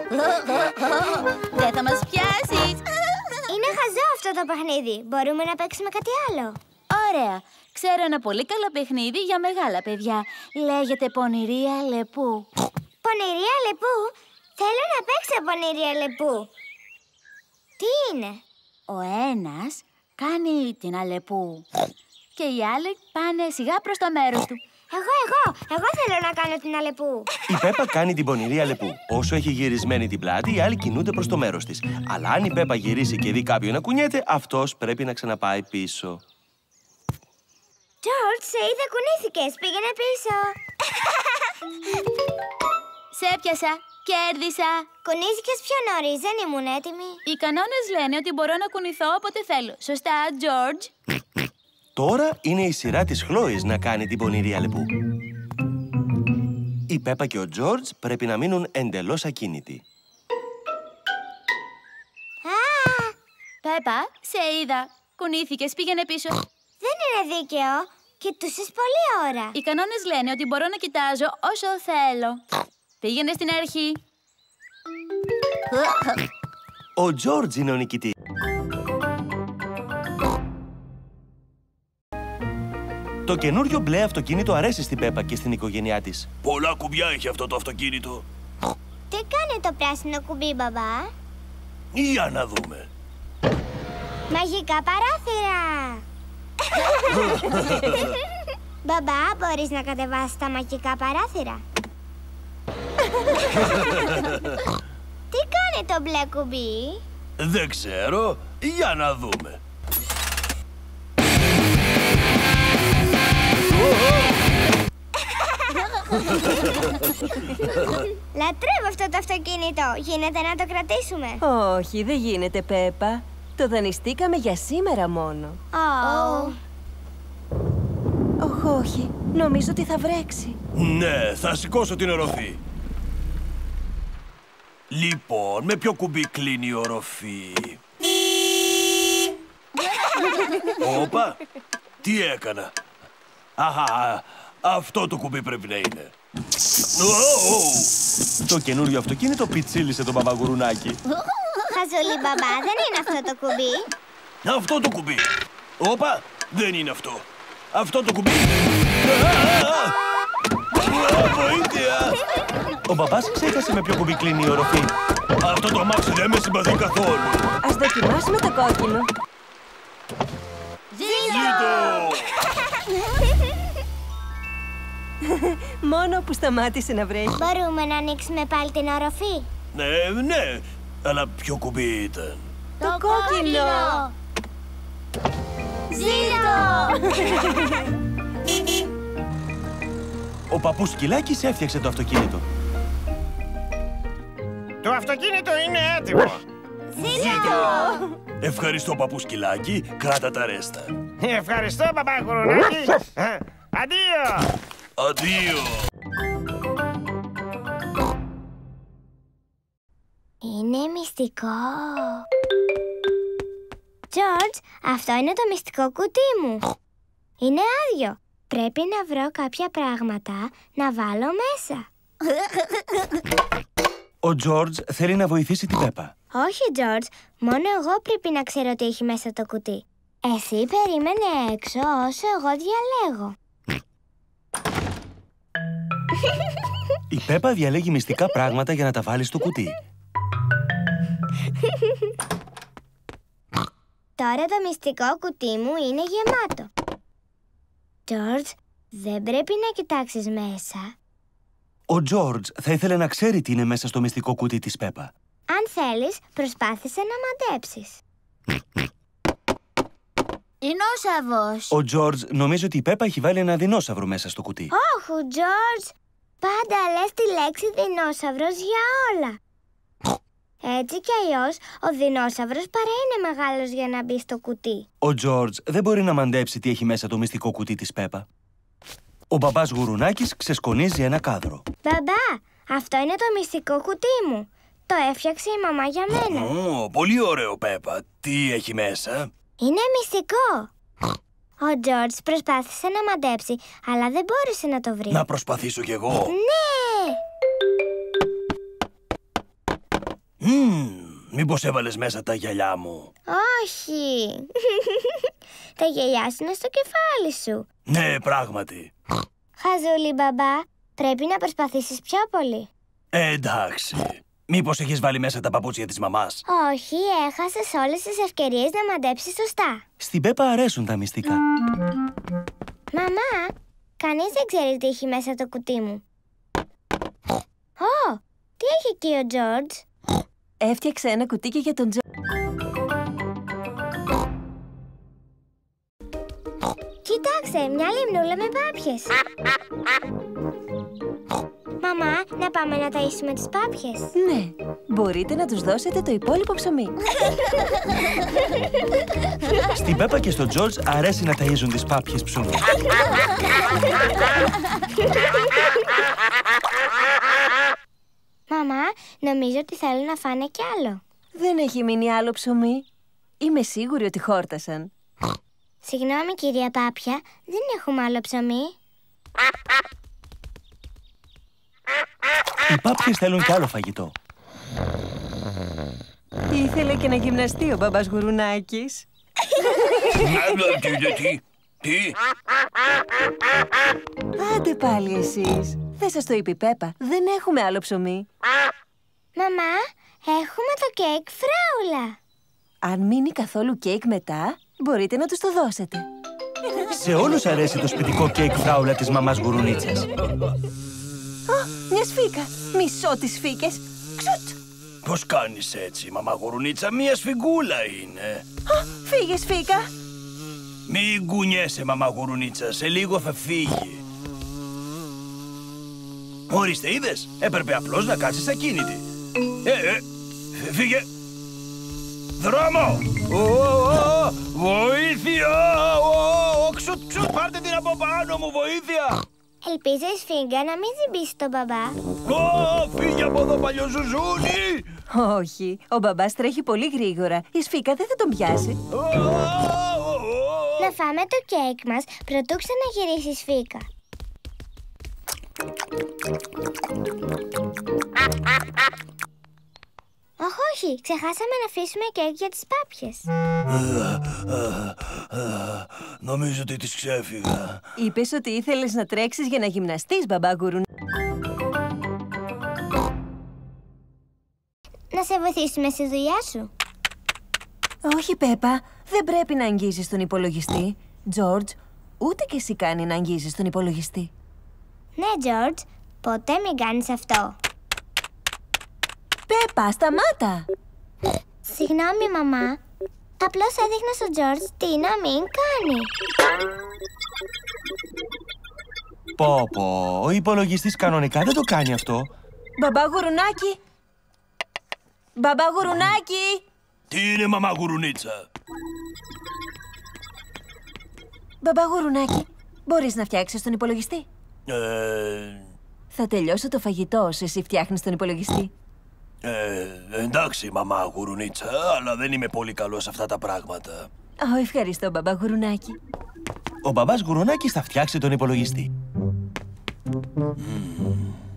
S3: Δεν θα μας πιάσεις.
S2: Είναι χαζό αυτό το παιχνίδι. Μπορούμε να παίξουμε κάτι άλλο.
S3: Ωραία. Ξέρω ένα πολύ καλό παιχνίδι για μεγάλα παιδιά. Λέγεται Πονηρή Αλεπού.
S2: Πονηρή Αλεπού. Θέλω να παίξω πονηρή Αλεπού. Τι είναι?
S3: Ο ένας κάνει την Αλεπού και οι άλλοι πάνε σιγά προς το μέρος του.
S2: Εγώ, εγώ, εγώ θέλω να κάνω την Αλεπού.
S1: Η Πέπα κάνει την πονηρή Αλεπού. Όσο έχει γυρισμένη την πλάτη, οι άλλοι κινούνται προς το μέρος της. Αλλά αν η Πέπα γυρίσει και δει κάποιον να κουνιέται, αυτός πρέπει να ξαναπάει πίσω.
S2: Τζόρτζ, σε είδα κουνήθηκες. Πήγαινε πίσω.
S3: Σε έπιασα. Κέρδισα.
S2: Κουνήθηκες πιο νωρίς, δεν ήμουν έτοιμη.
S3: Οι κανόνες λένε ότι μπορώ να κουνηθώ όποτε θέλω. Σωστά, Τζόρτζ?
S1: Τώρα είναι η σειρά της Χλόης να κάνει την πονηρή Αλεπού. Η Πέπα και ο Τζόρτζ πρέπει να μείνουν εντελώς ακίνητοι.
S2: Α,
S3: Πέπα, σε είδα. Κουνήθηκες, πήγαινε πίσω.
S2: δεν είναι δίκαιο. Κοιτούσες πολλή ώρα.
S3: Οι κανόνες λένε ότι μπορώ να κοιτάζω όσο θέλω. Πήγαινε στην αρχή.
S1: Ο Τζόρτζ είναι ο νικητής. Το καινούριο μπλε αυτοκίνητο αρέσει στην Πέπα και στην οικογένειά της.
S7: Πολλά κουμπιά έχει αυτό το αυτοκίνητο.
S2: Τι κάνει το πράσινο κουμπί, μπαμπά?
S7: Για να δούμε.
S2: Μαγικά παράθυρα. Μπαμπά, μπορείς να κατεβάσεις τα μαγικά παράθυρα? Τι κάνει το μπλε κουμπί?
S7: Δεν ξέρω. Για να δούμε.
S2: Λατρεύω αυτό το αυτοκίνητο. Γίνεται να το κρατήσουμε?
S5: Όχι, δεν γίνεται, Πέπα. Το δανειστήκαμε για σήμερα μόνο.
S2: Oh.
S5: Όχι, όχι. Νομίζω ότι θα βρέξει.
S7: Ναι, θα σηκώσω την οροφή. Λοιπόν, με ποιο κουμπί κλείνει η οροφή? Όπα, τι έκανα? Αχα, αυτό το κουμπί πρέπει να είναι.
S1: Το καινούριο αυτοκίνητο πιτσίλησε τον Μπαμπαγουρουνάκη.
S2: Χαζούλη μπαμπά, δεν είναι αυτό το κουμπί.
S7: Αυτό το κουμπί. Όπα, δεν είναι αυτό. Αυτό το κουμπί. Βοήθεια!
S1: Ο μπαμπάς ξέχασε με ποιο κουμπί κλείνει η οροφή.
S7: Αυτό το αμάξι δεν με συμπαθεί καθόλου.
S5: Ας δοκιμάσουμε το κόκκινο.
S7: Ζήτω!
S5: Μόνο που σταμάτησε να βρέχει.
S2: Μπορούμε να ανοίξουμε πάλι την οροφή.
S7: Ναι, ναι. Αλλά ποιο κουμπί ήταν?
S5: Το κόκκινο!
S2: Ζήτω!
S1: Ο παππούς Σκυλάκης έφτιαξε το αυτοκίνητο.
S6: Το αυτοκίνητο είναι έτοιμο.
S2: Ζήτω!
S7: Ευχαριστώ, παππού Σκυλάκη. Κράτα τα ρέστα.
S6: Ευχαριστώ, Μπαμπαγουρουνάκη. Αντίο!
S7: Αντίο!
S2: Είναι μυστικό. George, αυτό είναι το μυστικό κουτί μου. Είναι άδειο. Πρέπει να βρω κάποια πράγματα να βάλω μέσα.
S1: Ο Τζόρτζ θέλει να βοηθήσει την Πέπα.
S2: Όχι, George. Μόνο εγώ πρέπει να ξέρω τι έχει μέσα το κουτί. Εσύ περίμενε έξω όσο εγώ διαλέγω.
S1: Η Πέπα διαλέγει μυστικά πράγματα για να τα βάλει στο κουτί.
S2: Τώρα το μυστικό κουτί μου είναι γεμάτο. George, δεν πρέπει να κοιτάξεις μέσα.
S1: Ο Τζόρτζ θα ήθελε να ξέρει τι είναι μέσα στο μυστικό κουτί της Πέπα.
S2: Αν θέλεις, προσπάθησε να μαντέψεις. Δεινόσαυρος.
S1: Ο Τζόρτζ νομίζει ότι η Πέπα έχει βάλει ένα δεινόσαυρο μέσα στο κουτί.
S2: Όχι, George. Πάντα λες τη λέξη δεινόσαυρος για όλα. Έτσι κι αλλιώς, ο δεινόσαυρος παρά είναι μεγάλος για να μπει στο κουτί.
S1: Ο Τζόρτζ δεν μπορεί να μαντέψει τι έχει μέσα το μυστικό κουτί της Πέπα. Ο μπαμπάς Γουρουνάκης ξεσκονίζει ένα κάδρο.
S2: Μπαμπά, αυτό είναι το μυστικό κουτί μου. Το έφτιαξε η μαμά για μένα.
S7: Ω, πολύ ωραίο, Πέπα. Τι έχει μέσα?
S2: Είναι μυστικό. Ο George προσπάθησε να μαντέψει, αλλά δεν μπόρεσε να το βρει.
S7: Να προσπαθήσω κι εγώ.
S2: Ναι!
S7: Μμμ, μήπως έβαλες μέσα τα γυαλιά μου?
S2: Όχι. Τα γυαλιά σου είναι στο κεφάλι σου.
S7: Ναι, πράγματι.
S2: Χαζούλη, μπαμπά, πρέπει να προσπαθήσεις πιο πολύ.
S7: Ε, εντάξει. Μήπως έχεις βάλει μέσα τα παπούτσια της μαμάς?
S2: Όχι, έχασες όλες τις ευκαιρίες να μαντέψεις σωστά.
S1: Στην Πέπα αρέσουν τα μυστικά.
S2: Μαμά, κανείς δεν ξέρει τι έχει μέσα το κουτί μου. Ω, τι έχει εκεί ο George?
S5: Έφτιαξε ένα κουτί και για τον Τζο.
S2: Κοιτάξτε, μια λιμνούλα με πάπιες. Μαμά, να πάμε να ταΐσουμε τις πάπιες.
S5: Ναι, μπορείτε να τους δώσετε το υπόλοιπο ψωμί.
S1: Στην Πέπα και στον Τζόρτζ αρέσει να ταΐζουν τις πάπιες ψωμί.
S2: Μαμά, νομίζω ότι θέλουν να φάνε κι άλλο.
S5: Δεν έχει μείνει άλλο ψωμί. Είμαι σίγουρη ότι χόρτασαν.
S2: Συγγνώμη, κυρία Πάπια, δεν έχουμε άλλο ψωμί.
S1: Οι πάπιες θέλουν κι άλλο φαγητό.
S5: Ήθελε και να γυμναστεί ο μπαμπάς Γουρουνάκης.
S7: Τι, τι?
S5: Άντε πάλι εσείς. Δεν σας το είπε η Πέπα. Δεν έχουμε άλλο ψωμί.
S2: Μαμά, έχουμε το κέικ φράουλα.
S5: Αν μείνει καθόλου κέικ μετά, μπορείτε να τους το δώσετε.
S1: Σε όλους αρέσει το σπιτικό κέικ φράουλα της μαμάς Γουρουνίτσας.
S5: Α, μια σφίκα. Μισώ τις σφίκες. Ξουτ.
S7: Πώς κάνεις έτσι, μαμά Γουρουνίτσα? Μία σφιγγούλα είναι.
S5: Α, φύγε σφίκα.
S7: Μην κουνιέσαι, μαμά Γουρουνίτσα. Σε λίγο θα φύγει. Ορίστε, είδες. Έπρεπε απλώς να κάτσεις ακίνητη. Ε, ε, φύγε. Δρόμο! Ω, ω, βοήθεια! Ω, ξουτ, ξουτ, πάρτε την από πάνω μου, βοήθεια!
S2: Ελπίζω η σφίγγα να μην ζυμπήσει τον μπαμπά.
S7: Ω, φύγε από εδώ, παλιό ζουζούνι!
S5: Όχι, ο μπαμπάς τρέχει πολύ γρήγορα. Η σφίκα δεν θα τον πιάσει.
S7: Ω, ω, ω.
S2: Να φάμε το κέικ μας προτού ξαναγυρίσεις, Φίκα. Όχι, όχι, ξεχάσαμε να αφήσουμε κέικ για τις πάπιες.
S7: Νομίζω ότι τις ξέφυγα.
S5: Είπες ότι ήθελες να τρέξεις για να γυμναστείς, μπαμπά Γουρουνάκη.
S2: Να σε βοηθήσουμε στη δουλειά σου.
S5: Όχι, Πέπα, δεν πρέπει να αγγίζεις τον υπολογιστή. Τζόρτζ, ούτε και εσύ κάνει να αγγίζεις τον υπολογιστή.
S2: Ναι, Τζόρτζ, ποτέ μην κάνεις αυτό.
S5: Πέπα, σταμάτα!
S2: Συγγνώμη, μαμά. Απλώς έδειχνα στον Τζόρτζ τι να μην κάνει.
S1: Πω πω, ο υπολογιστής κανονικά δεν το κάνει αυτό.
S5: Μπαμπά Γουρουνάκη! Μπαμπά Γουρουνάκη!
S7: Τι είναι, μαμά Γουρουνίτσα?
S5: Μπαμπά Γουρουνάκη, μπορείς να φτιάξεις τον υπολογιστή?
S7: Ε...
S5: Θα τελειώσω το φαγητό όσο εσύ φτιάχνεις τον υπολογιστή.
S7: Ε, εντάξει, μαμά Γουρουνίτσα, αλλά δεν είμαι πολύ καλός σε αυτά τα πράγματα.
S5: Ω, ευχαριστώ, μπαμπά Γουρουνάκη.
S1: Ο μπαμπάς Γουρουνάκης θα φτιάξει τον υπολογιστή.
S7: Mm.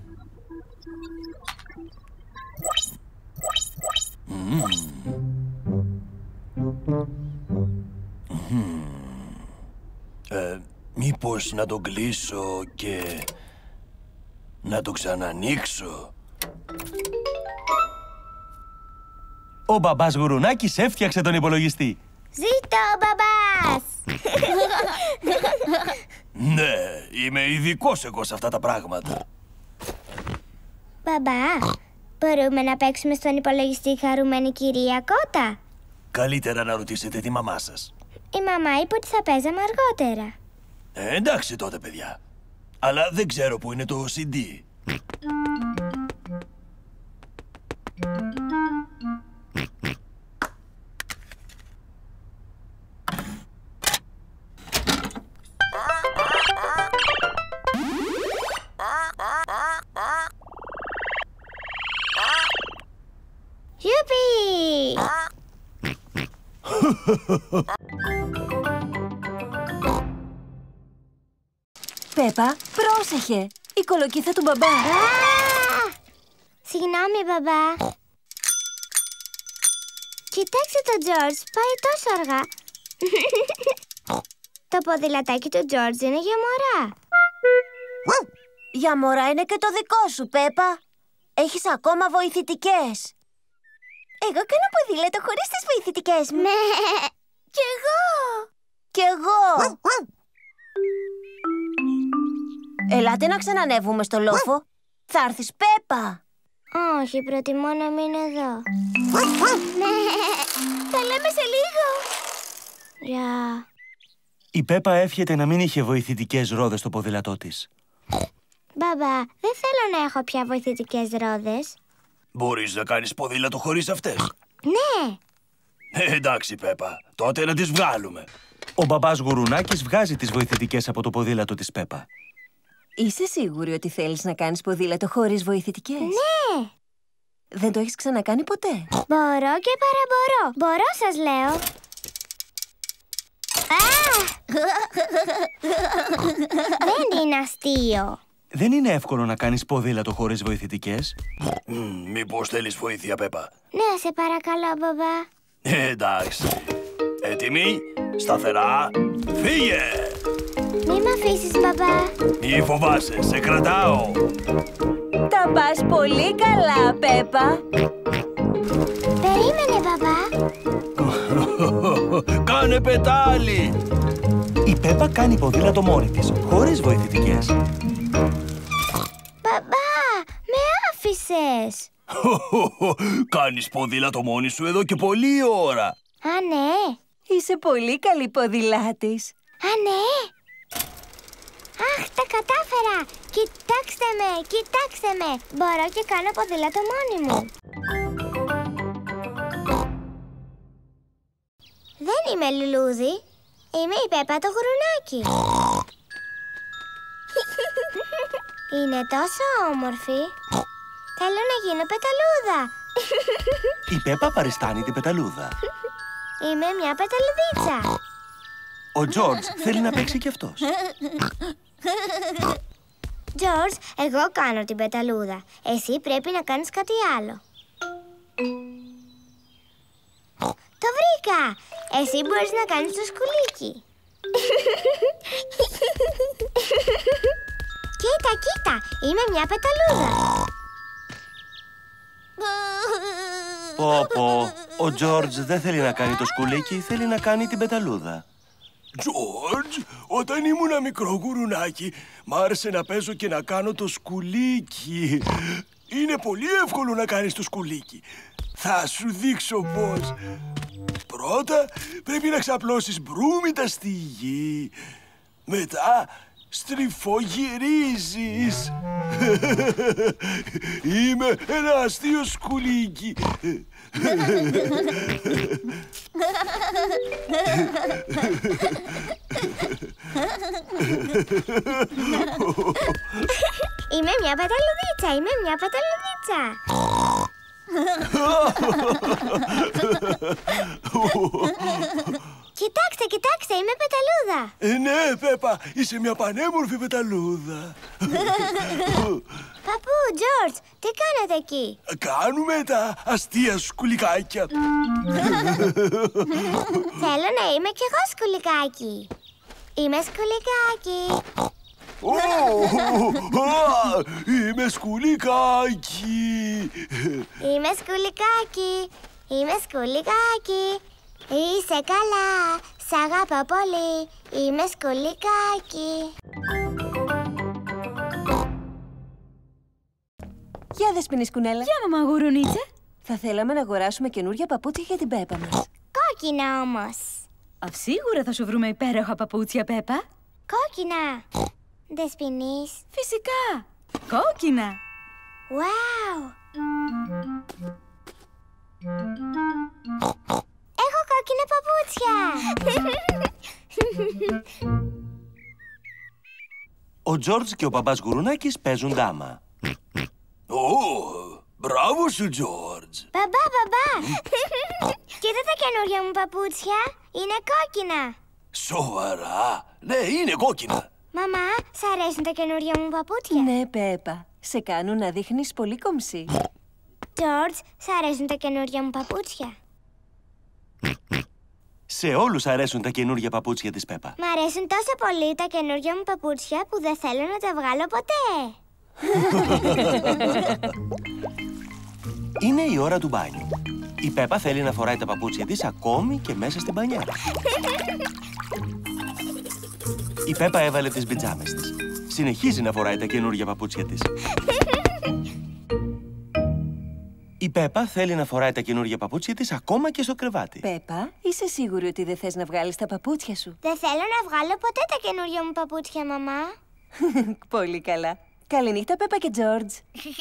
S7: Mm. Mm. Ε, μήπως να τον κλείσω και να το ξανανοίξω?
S1: Ο μπαμπάς Γουρουνάκης έφτιαξε τον υπολογιστή.
S2: Ζήτω ο μπαμπάς!
S7: Ναι, είμαι ειδικός εγώ σε αυτά τα πράγματα.
S2: Μπαμπά, μπορούμε να παίξουμε στον υπολογιστή χαρούμενη κυρία Κότα?
S7: Καλύτερα να ρωτήσετε τη μαμά σας.
S2: Η μαμά είπε ότι θα παίζαμε αργότερα.
S7: Ε, εντάξει τότε, παιδιά. Αλλά δεν ξέρω που είναι το σι ντι.
S2: Γιουπι!
S5: Πέπα, πρόσεχε! Η κολοκύθα του μπαμπά!
S2: Συγγνώμη, μπαμπά. Κοιτάξτε τον Τζόρτζ, πάει τόσο αργά. Το ποδηλατάκι του Τζόρτζ είναι για μωρά.
S4: Για μωρά είναι και το δικό σου, Πέπα. Έχεις ακόμα βοηθητικές. Εγώ κάνω ποδήλατο χωρίς τις βοηθητικές μου.
S2: Ναι.
S4: Κι εγώ. Κι εγώ. Ελάτε να ξανανεύουμε στο λόφο. Θα έρθεις, Πέπα.
S2: Όχι, προτιμώ να μείνω εδώ. Ναι. Τα λέμε σε λίγο. Γεια.
S1: Η Πέπα εύχεται να μην είχε βοηθητικές ρόδες στο ποδήλατό της.
S2: Μπαμπά, δεν θέλω να έχω πια βοηθητικές ρόδες.
S7: Μπορείς να κάνεις ποδήλατο χωρίς αυτές?
S2: Ναι.
S7: Ε, εντάξει, Πέπα. Τότε να τις βγάλουμε.
S1: Ο μπαμπάς Γουρουνάκης βγάζει τις βοηθητικές από το ποδήλατο της Πέπα.
S5: Είσαι σίγουρη ότι θέλεις να κάνεις ποδήλατο χωρίς βοηθητικές?
S2: Ναι.
S5: Δεν το έχεις ξανακάνει ποτέ?
S2: Μπορώ και παραμπορώ. Μπορώ, σας λέω. Α! Δεν είναι αστείο.
S1: Δεν είναι εύκολο να κάνεις ποδήλατο χωρίς βοηθητικές.
S7: Μ, μήπως θέλεις βοήθεια, Πέπα?
S2: Ναι, σε παρακαλώ, μπαμπά.
S7: Ε, εντάξει. Έτοιμοι, σταθερά, φύγε!
S2: Μη μ' αφήσεις, μπαμπά.
S7: Μη φοβάσαι, σε κρατάω.
S5: Τα πας πολύ καλά, Πέπα.
S2: Περίμενε, μπαμπά.
S7: Κάνε πετάλι!
S1: Η Πέπα κάνει ποδήλατο μόνη της, χωρίς βοηθητικές.
S2: Μπαμπά, με άφησες.
S7: Κάνεις ποδήλατο μόνη σου εδώ και πολλή ώρα.
S2: Α, ναι.
S5: Είσαι πολύ καλή ποδηλάτης.
S2: Α, ναι. Αχ, τα κατάφερα. Κοιτάξτε με, κοιτάξτε με. Μπορώ και κάνω ποδήλατο μόνη μου. Δεν είμαι λουλούδι. Είμαι η Πέπα το Γουρουνάκι. Είναι τόσο όμορφη. Θέλω να γίνω πεταλούδα.
S1: Η Πέπα παριστάνει την πεταλούδα.
S2: Είμαι μια πεταλουδίτσα.
S1: Ο Τζόρτζ θέλει να παίξει κι αυτός.
S2: Τζόρτζ, εγώ κάνω την πεταλούδα. Εσύ πρέπει να κάνεις κάτι άλλο. Το βρήκα! Εσύ μπορείς να κάνεις το σκουλίκι. Κοίτα, κοίτα! Είμαι μια πεταλούδα.
S1: Πω πω, ο Τζόρτζ δεν θέλει να κάνει το σκουλίκι, θέλει να κάνει την πεταλούδα.
S7: Τζόρτζ, όταν ήμουν μικρό γουρουνάκι, μ' άρεσε να παίζω και να κάνω το σκουλίκι. Είναι πολύ εύκολο να κάνεις το σκουλίκι. Θα σου δείξω πώς. Πρώτα πρέπει να ξαπλώσεις μπρούμητα στη γη. Μετά στριφογυρίζεις. Είμαι ένα αστείο σκουλίκι.
S2: Είμαι μια πεταλουδίτσα, είμαι μια πεταλουδίτσα. Κοιτάξτε, κοιτάξτε, είμαι πεταλούδα.
S7: Ε, ναι, Πέπα, είσαι μια πανέμορφη πεταλούδα.
S2: Παππού, Τζόρτζ, τι κάνετε εκεί?
S7: Κάνουμε τα αστεία σκουλικάκια.
S2: Θέλω να είμαι κι εγώ σκουλικάκι. Είμαι σκουλικάκι.
S7: Ω, α, είμαι σκουλικάκι.
S2: Είμαι σκουλικάκι. Είμαι σκουλικάκι. Είσαι καλά. Σ' αγαπώ πολύ. Είμαι σκουλικάκι.
S5: Γεια Δεσποινή Σκουνέλα.
S3: Γεια, μαμά Γουρουνίτσα.
S5: Θα θέλαμε να αγοράσουμε καινούργια παπούτσια για την Πέπα μας.
S2: Κόκκινα όμως.
S3: Α, σίγουρα θα σου βρούμε υπέροχα παπούτσια, Πέπα.
S2: Κόκκινα. Δεσποινής.
S3: Φυσικά. Κόκκινα.
S2: Wow. Έχω κόκκινα παπούτσια.
S1: Ο Τζόρτζ και ο μπαμπάς Γουρουνάκης παίζουν ντάμα.
S7: Ω, μπράβο σου, Τζόρτζ.
S2: Μπαμπά, μπαμπά. Κοίτα τα καινούργια μου παπούτσια. Είναι κόκκινα.
S7: Σοβαρά? Ναι, είναι κόκκινα.
S2: Μαμά, σ' αρέσουν τα καινούργια μου παπούτσια?
S5: Ναι, Πέπα. Σε κάνουν να δείχνεις πολύ κομψή.
S2: Τζόρτζ, σ' αρέσουν τα καινούργια μου παπούτσια?
S1: Σε όλους αρέσουν τα καινούργια παπούτσια της Πέπα.
S2: Μ' αρέσουν τόσο πολύ τα καινούργια μου παπούτσια που δεν θέλω να τα βγάλω ποτέ.
S1: Είναι η ώρα του μπάνιου. Η Πέπα θέλει να φοράει τα παπούτσια της ακόμη και μέσα στην μπανιέρα. Η Πέπα έβαλε τις πιτζάμες της. Συνεχίζει να φοράει τα καινούργια παπούτσια της. Η Πέπα θέλει να φοράει τα καινούργια παπούτσια της ακόμα και στο κρεβάτι.
S5: Πέπα, είσαι σίγουρη ότι δεν θες να βγάλεις τα παπούτσια σου?
S2: Δεν θέλω να βγάλω ποτέ τα καινούργια μου παπούτσια, μαμά.
S5: Πολύ καλά. Καληνύχτα, Πέπα και Τζόρτζ.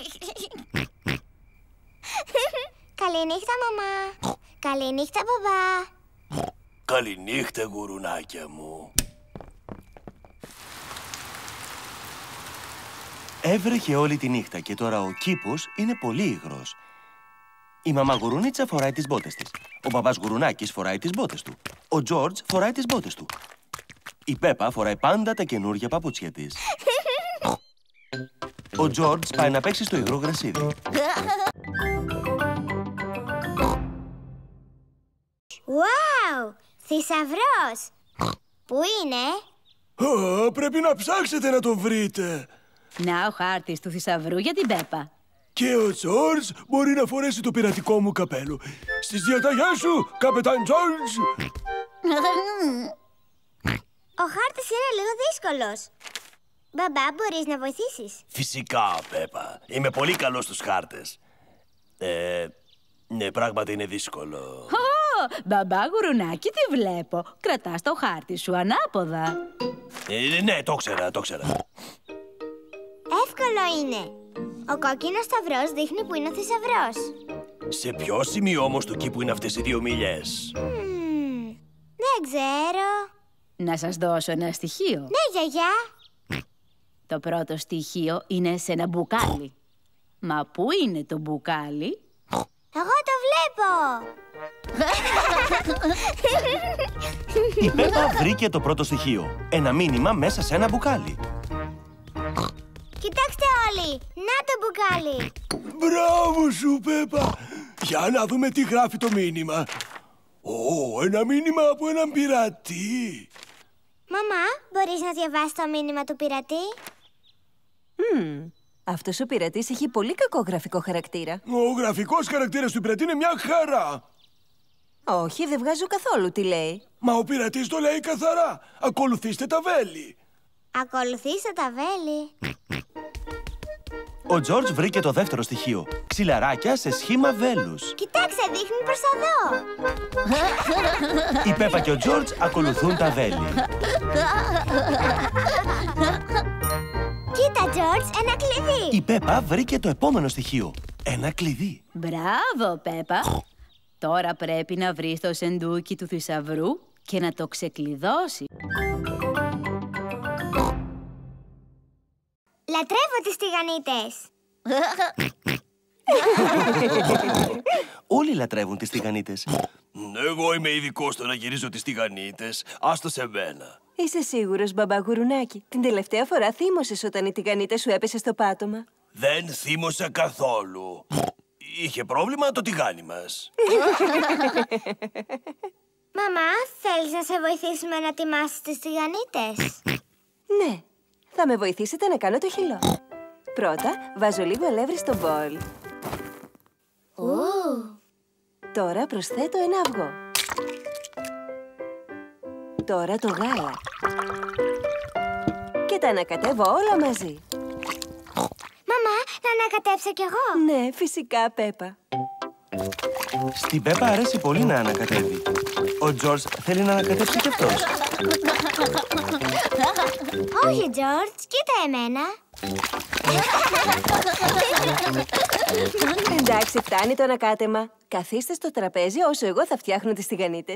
S2: Καληνύχτα, μαμά. Καληνύχτα, μπαμπά.
S7: Καληνύχτα, γουρουνάκια μου.
S1: Έβρεχε όλη τη νύχτα και τώρα ο κήπος είναι πολύ υγρός. Η μαμά Γουρουνίτσα φοράει τις μπότες της. Ο μπαμπάς Γουρουνάκης φοράει τις μπότες του. Ο Τζόρτζ φοράει τις μπότες του. Η Πέπα φοράει πάντα τα καινούργια παπούτσια της. Ο Τζόρτζ πάει να παίξει στο υγρό γρασίδι.
S2: Wow! Θησαυρός! Πού είναι?
S7: Α, πρέπει να ψάξετε να το βρείτε.
S3: Να, ο χάρτης του θησαυρού για την Πέπα.
S7: Και ο Τζόρτζ μπορεί να φορέσει το πειρατικό μου καπέλο. Στις διαταγές σου, καπετάν Τζόρτζ!
S2: Ο χάρτης είναι λίγο δύσκολος. Μπαμπά, μπορείς να βοηθήσεις?
S7: Φυσικά, Πέπα. Είμαι πολύ καλός στους χάρτες. Ε, ναι, πράγματι είναι δύσκολο.
S3: Ω, μπαμπά Γουρουνάκι, τι βλέπω. Κρατάς το χάρτη σου ανάποδα.
S7: Ε, ναι, το ξέρα, το ξέρα.
S2: Εύκολο είναι. Ο κόκκινος σταυρός δείχνει που είναι ο θησαυρός.
S7: Σε ποιο σημείο όμως του κήπου είναι αυτές οι δύο μίλιες?
S2: Μμμ, δεν ξέρω.
S3: Να σας δώσω ένα στοιχείο.
S2: Ναι, γιαγιά.
S3: Το πρώτο στοιχείο είναι σε ένα μπουκάλι. Μα πού είναι το μπουκάλι?
S2: Εγώ το βλέπω.
S1: Η Πέπα βρήκε το πρώτο στοιχείο. Ένα μήνυμα μέσα σε ένα μπουκάλι.
S2: Κοιτάξτε όλοι. Να το μπουκάλι.
S7: Μπράβο σου, Πέπα. Για να δούμε τι γράφει το μήνυμα. Ω, ένα μήνυμα από έναν πειρατή.
S2: Μαμά, μπορείς να διαβάσεις το μήνυμα του πειρατή?
S5: Mm. Αυτός ο πειρατής έχει πολύ κακό γραφικό χαρακτήρα.
S7: Ο γραφικός χαρακτήρας του πειρατή είναι μια χαρά.
S5: Όχι, δεν βγάζω καθόλου τι λέει.
S7: Μα ο πειρατής το λέει καθαρά. Ακολουθήστε τα βέλη.
S2: Ακολουθήστε τα βέλη.
S1: Ο Τζορτζ βρήκε το δεύτερο στοιχείο. Ξυλαράκια σε σχήμα βέλους.
S2: Κοιτάξτε, δείχνει προς εδώ.
S1: Η Πέπα και ο Τζορτζ ακολουθούν τα βέλη.
S2: Κοίτα, Τζορτζ, ένα κλειδί.
S1: Η Πέπα βρήκε το επόμενο στοιχείο. Ένα κλειδί.
S3: Μπράβο, Πέπα. Τώρα πρέπει να βρεις το σεντούκι του θησαυρού και να το ξεκλειδώσει.
S2: Λατρεύω τις τηγανίτες.
S1: Όλοι λατρεύουν τις τηγανίτες.
S7: Εγώ είμαι ειδικό στο να γυρίζω τις τηγανίτες. Άστα σε μένα.
S5: Είσαι σίγουρος, μπαμπά Γουρουνάκη? Την τελευταία φορά θύμωσες όταν η τηγανίτα σου έπεσε στο πάτωμα.
S7: Δεν θύμωσα καθόλου. Είχε πρόβλημα το τηγάνι μας.
S2: Μαμά, θέλεις να σε βοηθήσουμε να ετοιμάσεις τις τηγανίτες?
S5: Ναι, θα με βοηθήσετε να κάνω το χυλό. Πρώτα, βάζω λίγο αλεύρι στο μπολ. Τώρα προσθέτω ένα αυγό. Τώρα το γάλα. Και τα ανακατεύω όλα μαζί.
S2: Μαμά, να ανακατέψω κι εγώ?
S5: Ναι, φυσικά, Πέπα.
S1: Στην Πέπα αρέσει πολύ να ανακατεύει. Ο Τζορτζ θέλει να ανακατέψει κι αυτός.
S2: Όχι, Τζορτζ, κοίτα εμένα.
S5: Εντάξει, φτάνει το ανακάτεμα. Καθίστε στο τραπέζι όσο εγώ θα φτιάχνω τις τηγανίτες.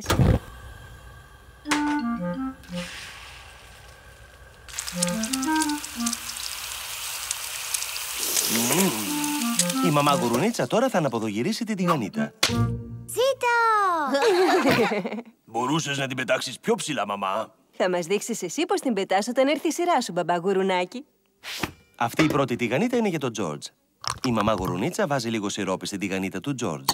S1: Η μαμά Γουρουνίτσα τώρα θα αναποδογυρίσει την τηγανίτα.
S2: Ζήτω!
S7: Μπορούσες να την πετάξεις πιο ψηλά, μαμά.
S5: Θα μας δείξεις εσύ πώς την πετάς όταν έρθει η σειρά σου, μπαμπά Γουρουνάκη.
S1: Αυτή η πρώτη τηγανίτα είναι για τον Τζορτζ. Η μαμά Γουρουνίτσα βάζει λίγο σιρόπι στην τηγανίτα του Τζορτζ.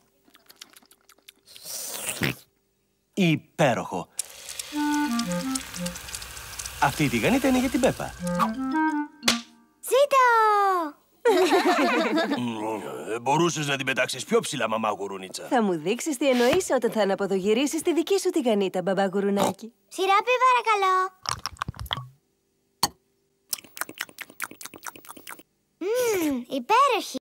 S1: Υπέροχο! Αυτή η τηγανίτα είναι για την Πέπα.
S2: Ζήτω!
S7: Μπορούσες να την πετάξεις πιο ψηλά, μαμά Γουρουνίτσα.
S5: Θα μου δείξεις τι εννοείς όταν θα αναποδογυρίσεις τη δική σου τηγανίτα, μπαμπά Γουρουνάκη.
S2: Σιρόπι, παρακαλώ. Μμμ, υπέροχη.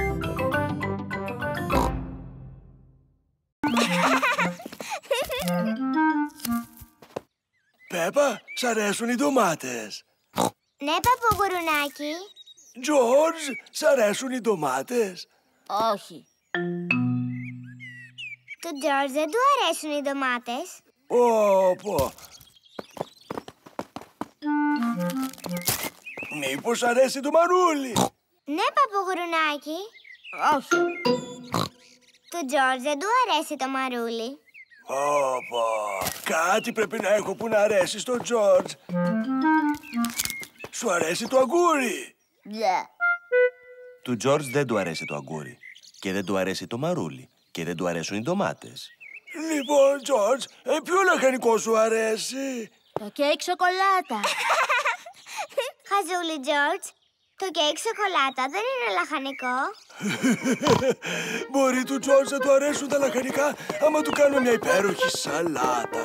S7: Πέπα, σ' αρέσουν οι ντομάτες?
S2: Ναι, παππού Γουρουνάκη.
S7: Τζορτζ, σ' αρέσουν οι ντομάτες?
S2: Όχι. Του Τζορτζ δεν του αρέσουν οι ντομάτες.
S7: Ωπω. Μήπως αρέσει το μαρούλι?
S2: Ναι, παππού Γουρουνάκη. Όχι. Του Τζορτζ δεν του αρέσει το μαρούλι.
S7: Ωπω. Κάτι πρέπει να έχω που να αρέσει στον Τζορτζ. Σου αρέσει το αγκούρι?
S2: Ναι.
S1: Του Τζορτζ δεν του αρέσει το αγκούρι. Και δεν του αρέσει το μαρούλι. Και δεν του αρέσουν οι ντομάτες.
S7: Λοιπόν, Τζορτζ, ε, ποιο λαχανικό σου αρέσει?
S2: Το κέικ σοκολάτα. Χαζούλη, Τζορτζ. Το κέικ σοκολάτα δεν είναι λαχανικό.
S7: Μπορεί του Τζορτζ να του αρέσουν τα λαχανικά άμα του κάνουμε μια υπέροχη σαλάτα.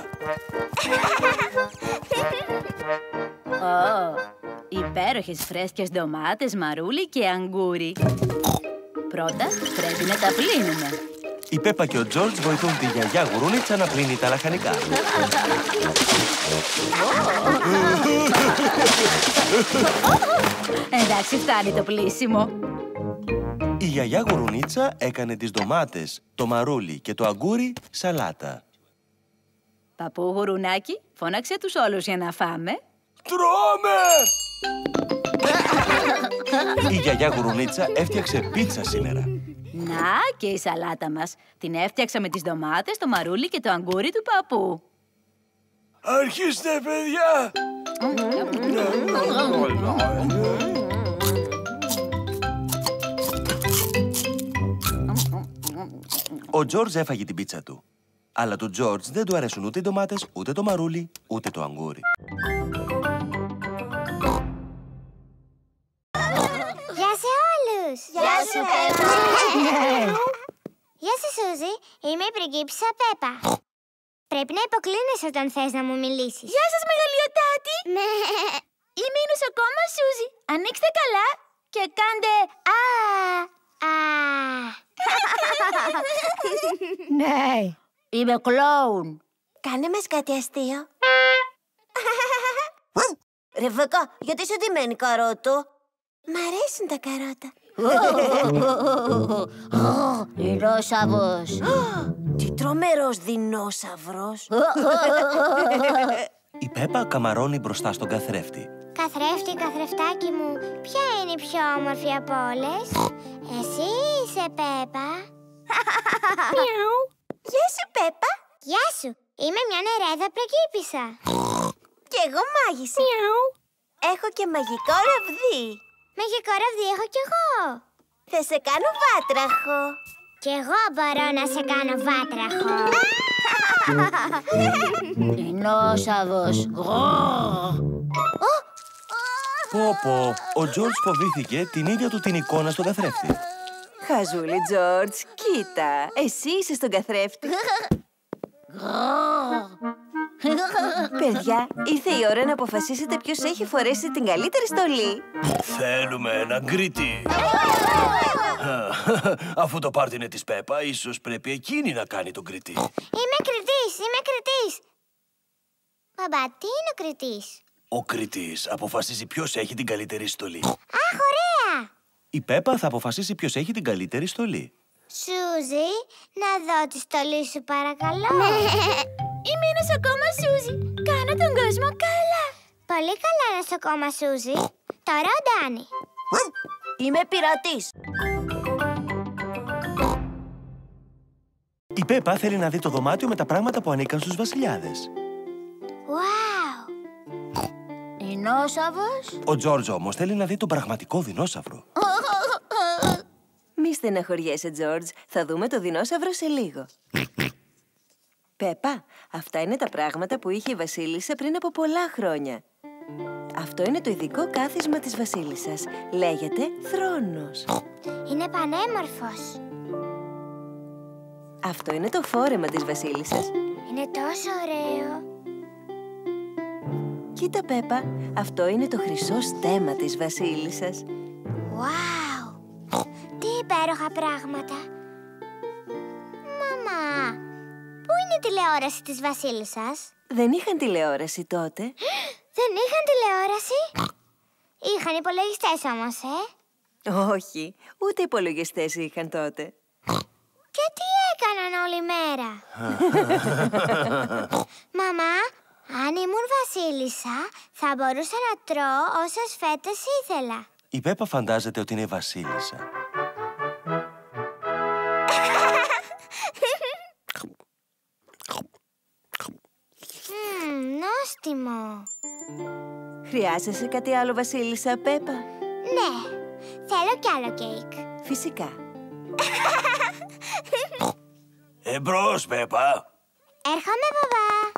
S3: Ω, υπέροχες φρέσκες ντομάτες, μαρούλι και αγκούρι. Πρώτα πρέπει να τα πλύνουμε.
S1: Η Πέπα και ο Τζορτζ βοηθούν τη γιαγιά Γουρούνιτσα να πλύνει τα λαχανικά.
S3: Εντάξει, φτάνει το πλύσιμο.
S1: Η γιαγιά Γουρουνίτσα έκανε τις ντομάτες, το μαρούλι και το αγκούρι σαλάτα.
S3: Παππού Γουρουνάκη, φώναξε τους όλους για να φάμε.
S7: Τρώμε!
S1: Η γιαγιά Γουρουνίτσα έφτιαξε πίτσα σήμερα.
S3: Να και η σαλάτα μας. Την έφτιαξα με τις ντομάτες, το μαρούλι και το αγκούρι του παππού.
S7: Αρχίστε, παιδιά!
S1: Ο Τζορτζ έφαγε την πίτσα του. Αλλά του Τζορτζ δεν του αρέσουν ούτε οι ντομάτες, ούτε το μαρούλι, ούτε το αγκούρι.
S2: Γεια σε όλους!
S4: Γεια σου, Πέπα!
S2: Γεια σου, Σούζη. Είμαι η πριγκίπισσα Πέπα. Πρέπει να υποκλίνεις όταν θες να μου μιλήσεις.
S3: Γεια σας, μεγαλειοτάτη! Είμαι η νοσοκόμα Σούζη. Ανοίξτε καλά και κάντε α.
S2: Α.
S3: Ναι. Είμαι κλόουν.
S4: Κάνε μας κάτι αστείο. Ρεβέκα, γιατί είσαι ντυμένη καρότο? Μ' αρέσουν τα καρότα.
S3: Δεινόσαυρος.
S4: Τι τρομερός δεινόσαυρος.
S1: Η Πέπα καμαρώνει μπροστά στον καθρέφτη.
S2: Καθρέφτη, καθρεφτάκι μου, ποια είναι η πιο όμορφη από όλες? Εσύ είσαι, Πέπα.
S4: Γεια σου, Πέπα.
S2: Γεια σου. Είμαι μια νερέδα πριγκίπισσα.
S4: Κι εγώ μάγισσα. Έχω και μαγικό ραβδί.
S2: Μαγικό ραβδί έχω κι εγώ.
S4: Θα σε κάνω βάτραχο.
S2: Κι εγώ μπορώ να σε κάνω βάτραχο.
S3: Δεινόσαυρος.
S1: Πω πω, ο Τζορτζ φοβήθηκε την ίδια του την εικόνα στον καθρέφτη.
S5: Χαζούλη, Τζορτζ, κοίτα. Εσύ είσαι στον καθρέφτη. Παιδιά, ήρθε η ώρα να αποφασίσετε ποιος έχει φορέσει την καλύτερη στολή.
S7: Θέλουμε έναν Κρήτη. Αφού το πάρτι είναι της Πέπα, ίσως πρέπει εκείνη να κάνει τον Κρήτη.
S2: Είμαι Κρητής, είμαι Κρητής. Μπαμπά, τι είναι ο Κρητής?
S7: Ο Κρητής αποφασίζει ποιος έχει την καλύτερη στολή.
S2: Αχ, ωραία!
S1: Η Πέπα θα αποφασίσει ποιος έχει την καλύτερη στολή.
S2: Σούζη, να δω τη στολή σου, παρακαλώ.
S3: Είμαι η νοσοκόμα Σούζη. Κάνω τον κόσμο καλά.
S2: Πολύ καλά, νοσοκόμα Σούζη. Τώρα ο Ντάνι.
S4: Είμαι πειρατής.
S1: Η Πέπα θέλει να δει το δωμάτιο με τα πράγματα που ανήκαν στους βασιλιάδες.
S2: Wow!
S3: Δεινόσαυρος.
S1: Ο Τζορτζ όμως θέλει να δει τον πραγματικό δεινόσαυρο.
S5: Μη στεναχωριέσαι, Τζορτζ. Θα δούμε το δεινόσαυρο σε λίγο. Πέπα, αυτά είναι τα πράγματα που είχε η βασίλισσα πριν από πολλά χρόνια. Αυτό είναι το ειδικό κάθισμα της βασίλισσας. Λέγεται θρόνος.
S2: Είναι πανέμορφος.
S5: Αυτό είναι το φόρεμα της βασίλισσας.
S2: Είναι τόσο ωραίο.
S5: Κοίτα, Πέπα, αυτό είναι το χρυσό στέμμα της βασίλισσας.
S2: Wow! Τι υπέροχα πράγματα. Μαμά, πού είναι η τηλεόραση της βασίλισσας?
S5: Δεν είχαν τηλεόραση τότε.
S2: Δεν είχαν τηλεόραση? Είχαν υπολογιστές όμως, ε?
S5: Όχι, ούτε υπολογιστές είχαν τότε.
S2: Και τι έκαναν όλη μέρα? Μαμά, αν ήμουν βασίλισσα, θα μπορούσα να τρώω όσες φέτες ήθελα.
S1: Η Πέπα φαντάζεται ότι είναι βασίλισσα.
S2: Μμμ, νόστιμο.
S5: Χρειάζεσαι κάτι άλλο, βασίλισσα Πέπα?
S2: Ναι, θέλω κι άλλο κέικ.
S5: Φυσικά.
S7: Εμπρός, Πέπα.
S2: Έρχομαι, μπαμπά.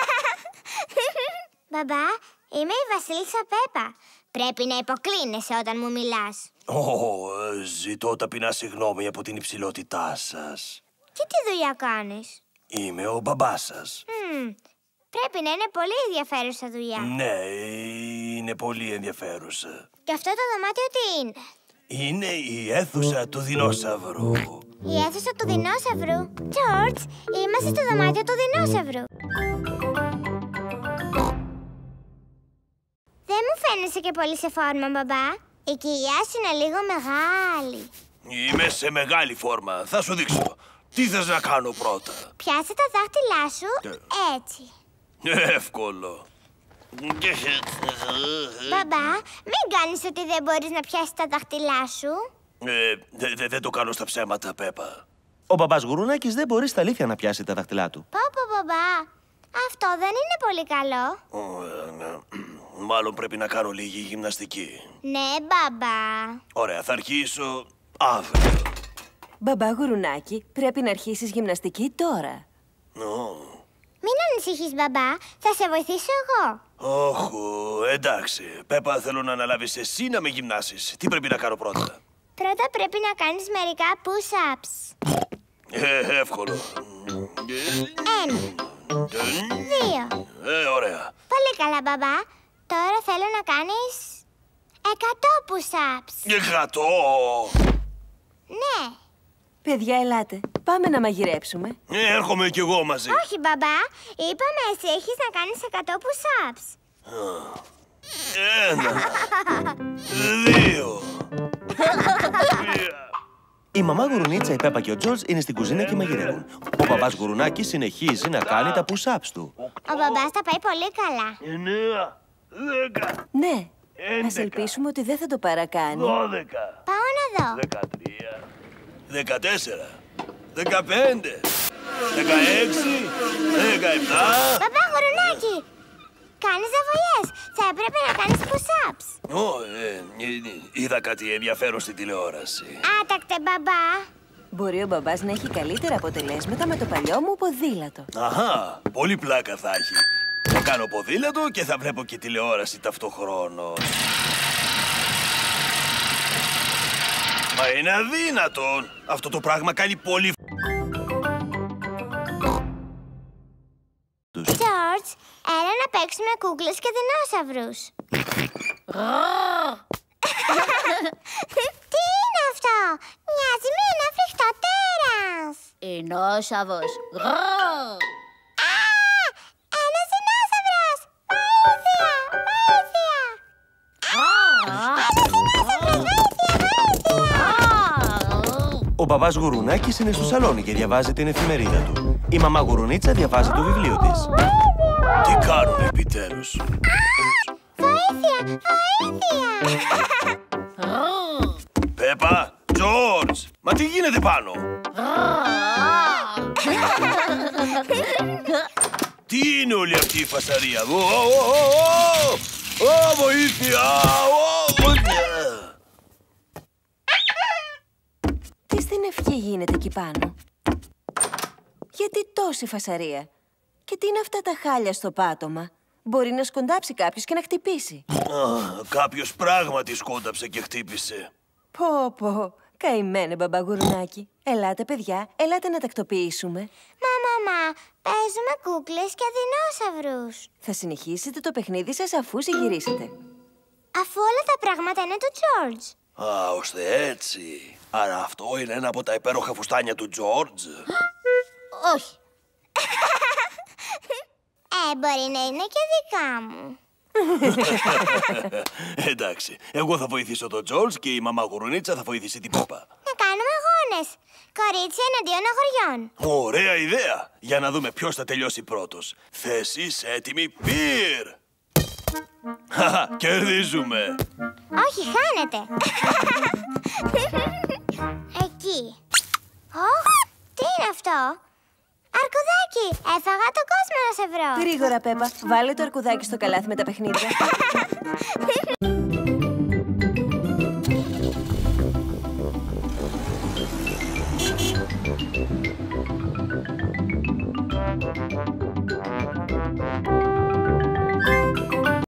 S2: Μπαμπά, είμαι η βασίλισσα Πέπα. Πρέπει να υποκλίνεσαι όταν μου μιλάς.
S7: Ω, ζητώ ταπεινά συγγνώμη από την υψηλότητά σας.
S2: Και τι δουλειά κάνεις?
S7: Είμαι ο μπαμπάς σας.
S2: Μμμ, πρέπει να είναι πολύ ενδιαφέρουσα δουλειά.
S7: Ναι, είναι πολύ ενδιαφέρουσα.
S2: Και αυτό το δωμάτιο τι είναι?
S7: Είναι η αίθουσα του δεινόσαυρου.
S2: Η αίθουσα του δεινόσαυρου. Τζορτζ, είμαστε στο δωμάτιο του δεινόσαυρου. Δεν μου φαίνεσαι και πολύ σε φόρμα, μπαμπά. Η κοιλιά σου είναι λίγο μεγάλη.
S7: Είμαι σε μεγάλη φόρμα. Θα σου δείξω. Τι θες να κάνω πρώτα?
S2: Πιάσε τα δάχτυλά σου έτσι.
S7: Εύκολο.
S2: Μπαμπά, μην κάνεις ότι δεν μπορείς να πιάσεις τα δάχτυλά σου.
S7: Ε, δε- δε- δεν το κάνω στα ψέματα, Πέπα.
S1: Ο μπαμπάς Γουρουνάκης δεν μπορεί στα αλήθεια να πιάσει τα δάχτυλά του.
S2: Πω πω μπαμπά, αυτό δεν είναι πολύ καλό.
S7: Ω, ε, ναι. Μάλλον πρέπει να κάνω λίγη γυμναστική.
S2: Ναι, μπαμπά.
S7: Ωραία, θα αρχίσω αύριο.
S5: Μπαμπά Γουρουνάκη, πρέπει να αρχίσεις γυμναστική τώρα.
S7: Ω,
S2: Μην ανησυχείς μπαμπά, θα σε βοηθήσω εγώ.
S7: όχου, εντάξει. Πέπα, θέλω να αναλάβεις εσύ να με γυμνάσεις. Τι πρέπει να κάνω πρώτα?
S2: Πρώτα πρέπει να κάνεις μερικά push-ups.
S7: Ε, εύκολο.
S2: Ένα, δύο.
S7: Ε, ωραία.
S2: Πολύ καλά μπαμπά. Τώρα θέλω να κάνεις εκατό push-ups.
S7: Εκατό.
S2: Ναι.
S5: Παιδιά, ελάτε. Πάμε να μαγειρέψουμε.
S7: Ε, έρχομαι κι εγώ μαζί.
S2: Όχι μπαμπά, είπαμε εσύ έχεις να κάνεις εκατό push-ups.
S7: Ένα. Δύο.
S1: Η μαμά Γουρουνίτσα, η Πέπα και ο Τζορτζ είναι στην κουζίνα και μαγειρεύουν. Ο μπαμπάς Γουρουνάκης συνεχίζει να κάνει τα push-ups του.
S2: Ο μπαμπάς τα πάει πολύ καλά.
S7: Εννέα. Δέκα.
S5: Ναι.
S7: Έντεκα.
S5: Ας ελπίσουμε ότι δεν θα το παρακάνει.
S7: Δώδεκα.
S2: Πάω να δω.
S7: Δεκατρία. Δεκατέσσερα. Δεκαπέντε. Δεκαέξι. Δεκαεπτά.
S2: Μπαμπά Γουρουνάκη, κάνεις ζαβολιές. Θα έπρεπε να κάνεις push-ups.
S7: Ω, ε, ε, ε, είδα κάτι ενδιαφέρον στην τηλεόραση.
S2: Άτακτε μπαμπά.
S5: Μπορεί ο μπαμπάς να έχει καλύτερα αποτελέσματα με το παλιό μου ποδήλατο.
S7: Αχα, πολύ πλάκα θα έχει. Θα κάνω ποδήλατο και θα βλέπω και τηλεόραση ταυτοχρόνως. Μα είναι αδύνατον. Αυτό το πράγμα κάνει πολύ...
S2: Τζορτζ, έλα να παίξουμε κούκλες και δεινόσαυρους. Τι είναι αυτό? Μοιάζει με ένα φρικτό τέρας.
S3: Δεινόσαυρος.
S2: Α, ένας δεινόσαυρος. Βοήθεια, βοήθεια. Ένας δεινόσαυρος, βοήθεια, βοήθεια.
S1: Ο μπαμπάς Γουρουνάκης είναι στο σαλόνι και διαβάζει την εφημερίδα του. Η μαμά Γουρουνίτσα διαβάζει το βιβλίο της.
S7: Τι κάνουν επιτέλους?
S2: Βοήθεια, βοήθεια.
S7: Πέπα, Τζορτζ, μα τι γίνεται πάνω? Τι είναι όλη αυτή η φασαρία? Ω, ω, ω, ω, ω, βοήθεια! Ω, βοήθεια!
S5: Τι στην ευχή γίνεται εκεί πάνω? Γιατί τόση φασαρία? Και τι είναι αυτά τα χάλια στο πάτωμα? Μπορεί να σκοντάψει κάποιος και να χτυπήσει.
S7: Α, κάποιος πράγματι σκόνταψε και χτύπησε.
S5: Πω πω, καημένε μπαμπά Γουρουνάκη. Ελάτε παιδιά, ελάτε να τακτοποιήσουμε.
S2: Μα μαμά, παίζουμε κούκλες και δεινόσαυρους.
S5: Θα συνεχίσετε το παιχνίδι σας αφού συγυρίσετε.
S2: Αφού όλα τα πράγματα είναι του Τζορτζ.
S7: Α, ώστε έτσι. Άρα αυτό είναι ένα από τα υπέροχα φουστάνια του Τζορτζ.
S3: Όχι.
S2: Ε, μπορεί να είναι και δικά μου.
S7: Εντάξει, εγώ θα βοηθήσω τον Τζορτζ και η μαμά Γουρουνίτσα θα βοηθήσει την Πέπα.
S2: Να κάνουμε αγώνες. Κορίτσια εναντίον αγοριών.
S7: Ωραία ιδέα! Για να δούμε ποιος θα τελειώσει πρώτος. Θέσεις έτοιμοι, πυρ! Χαχα, κερδίζουμε!
S2: Όχι, χάνετε. Εκεί. Ωχ, τι είναι αυτό? Αρκουδάκι, έφαγα το κόσμο να σε βρω.
S5: Γρήγορα Πέπα, βάλε το αρκουδάκι στο καλάθι με τα παιχνίδια.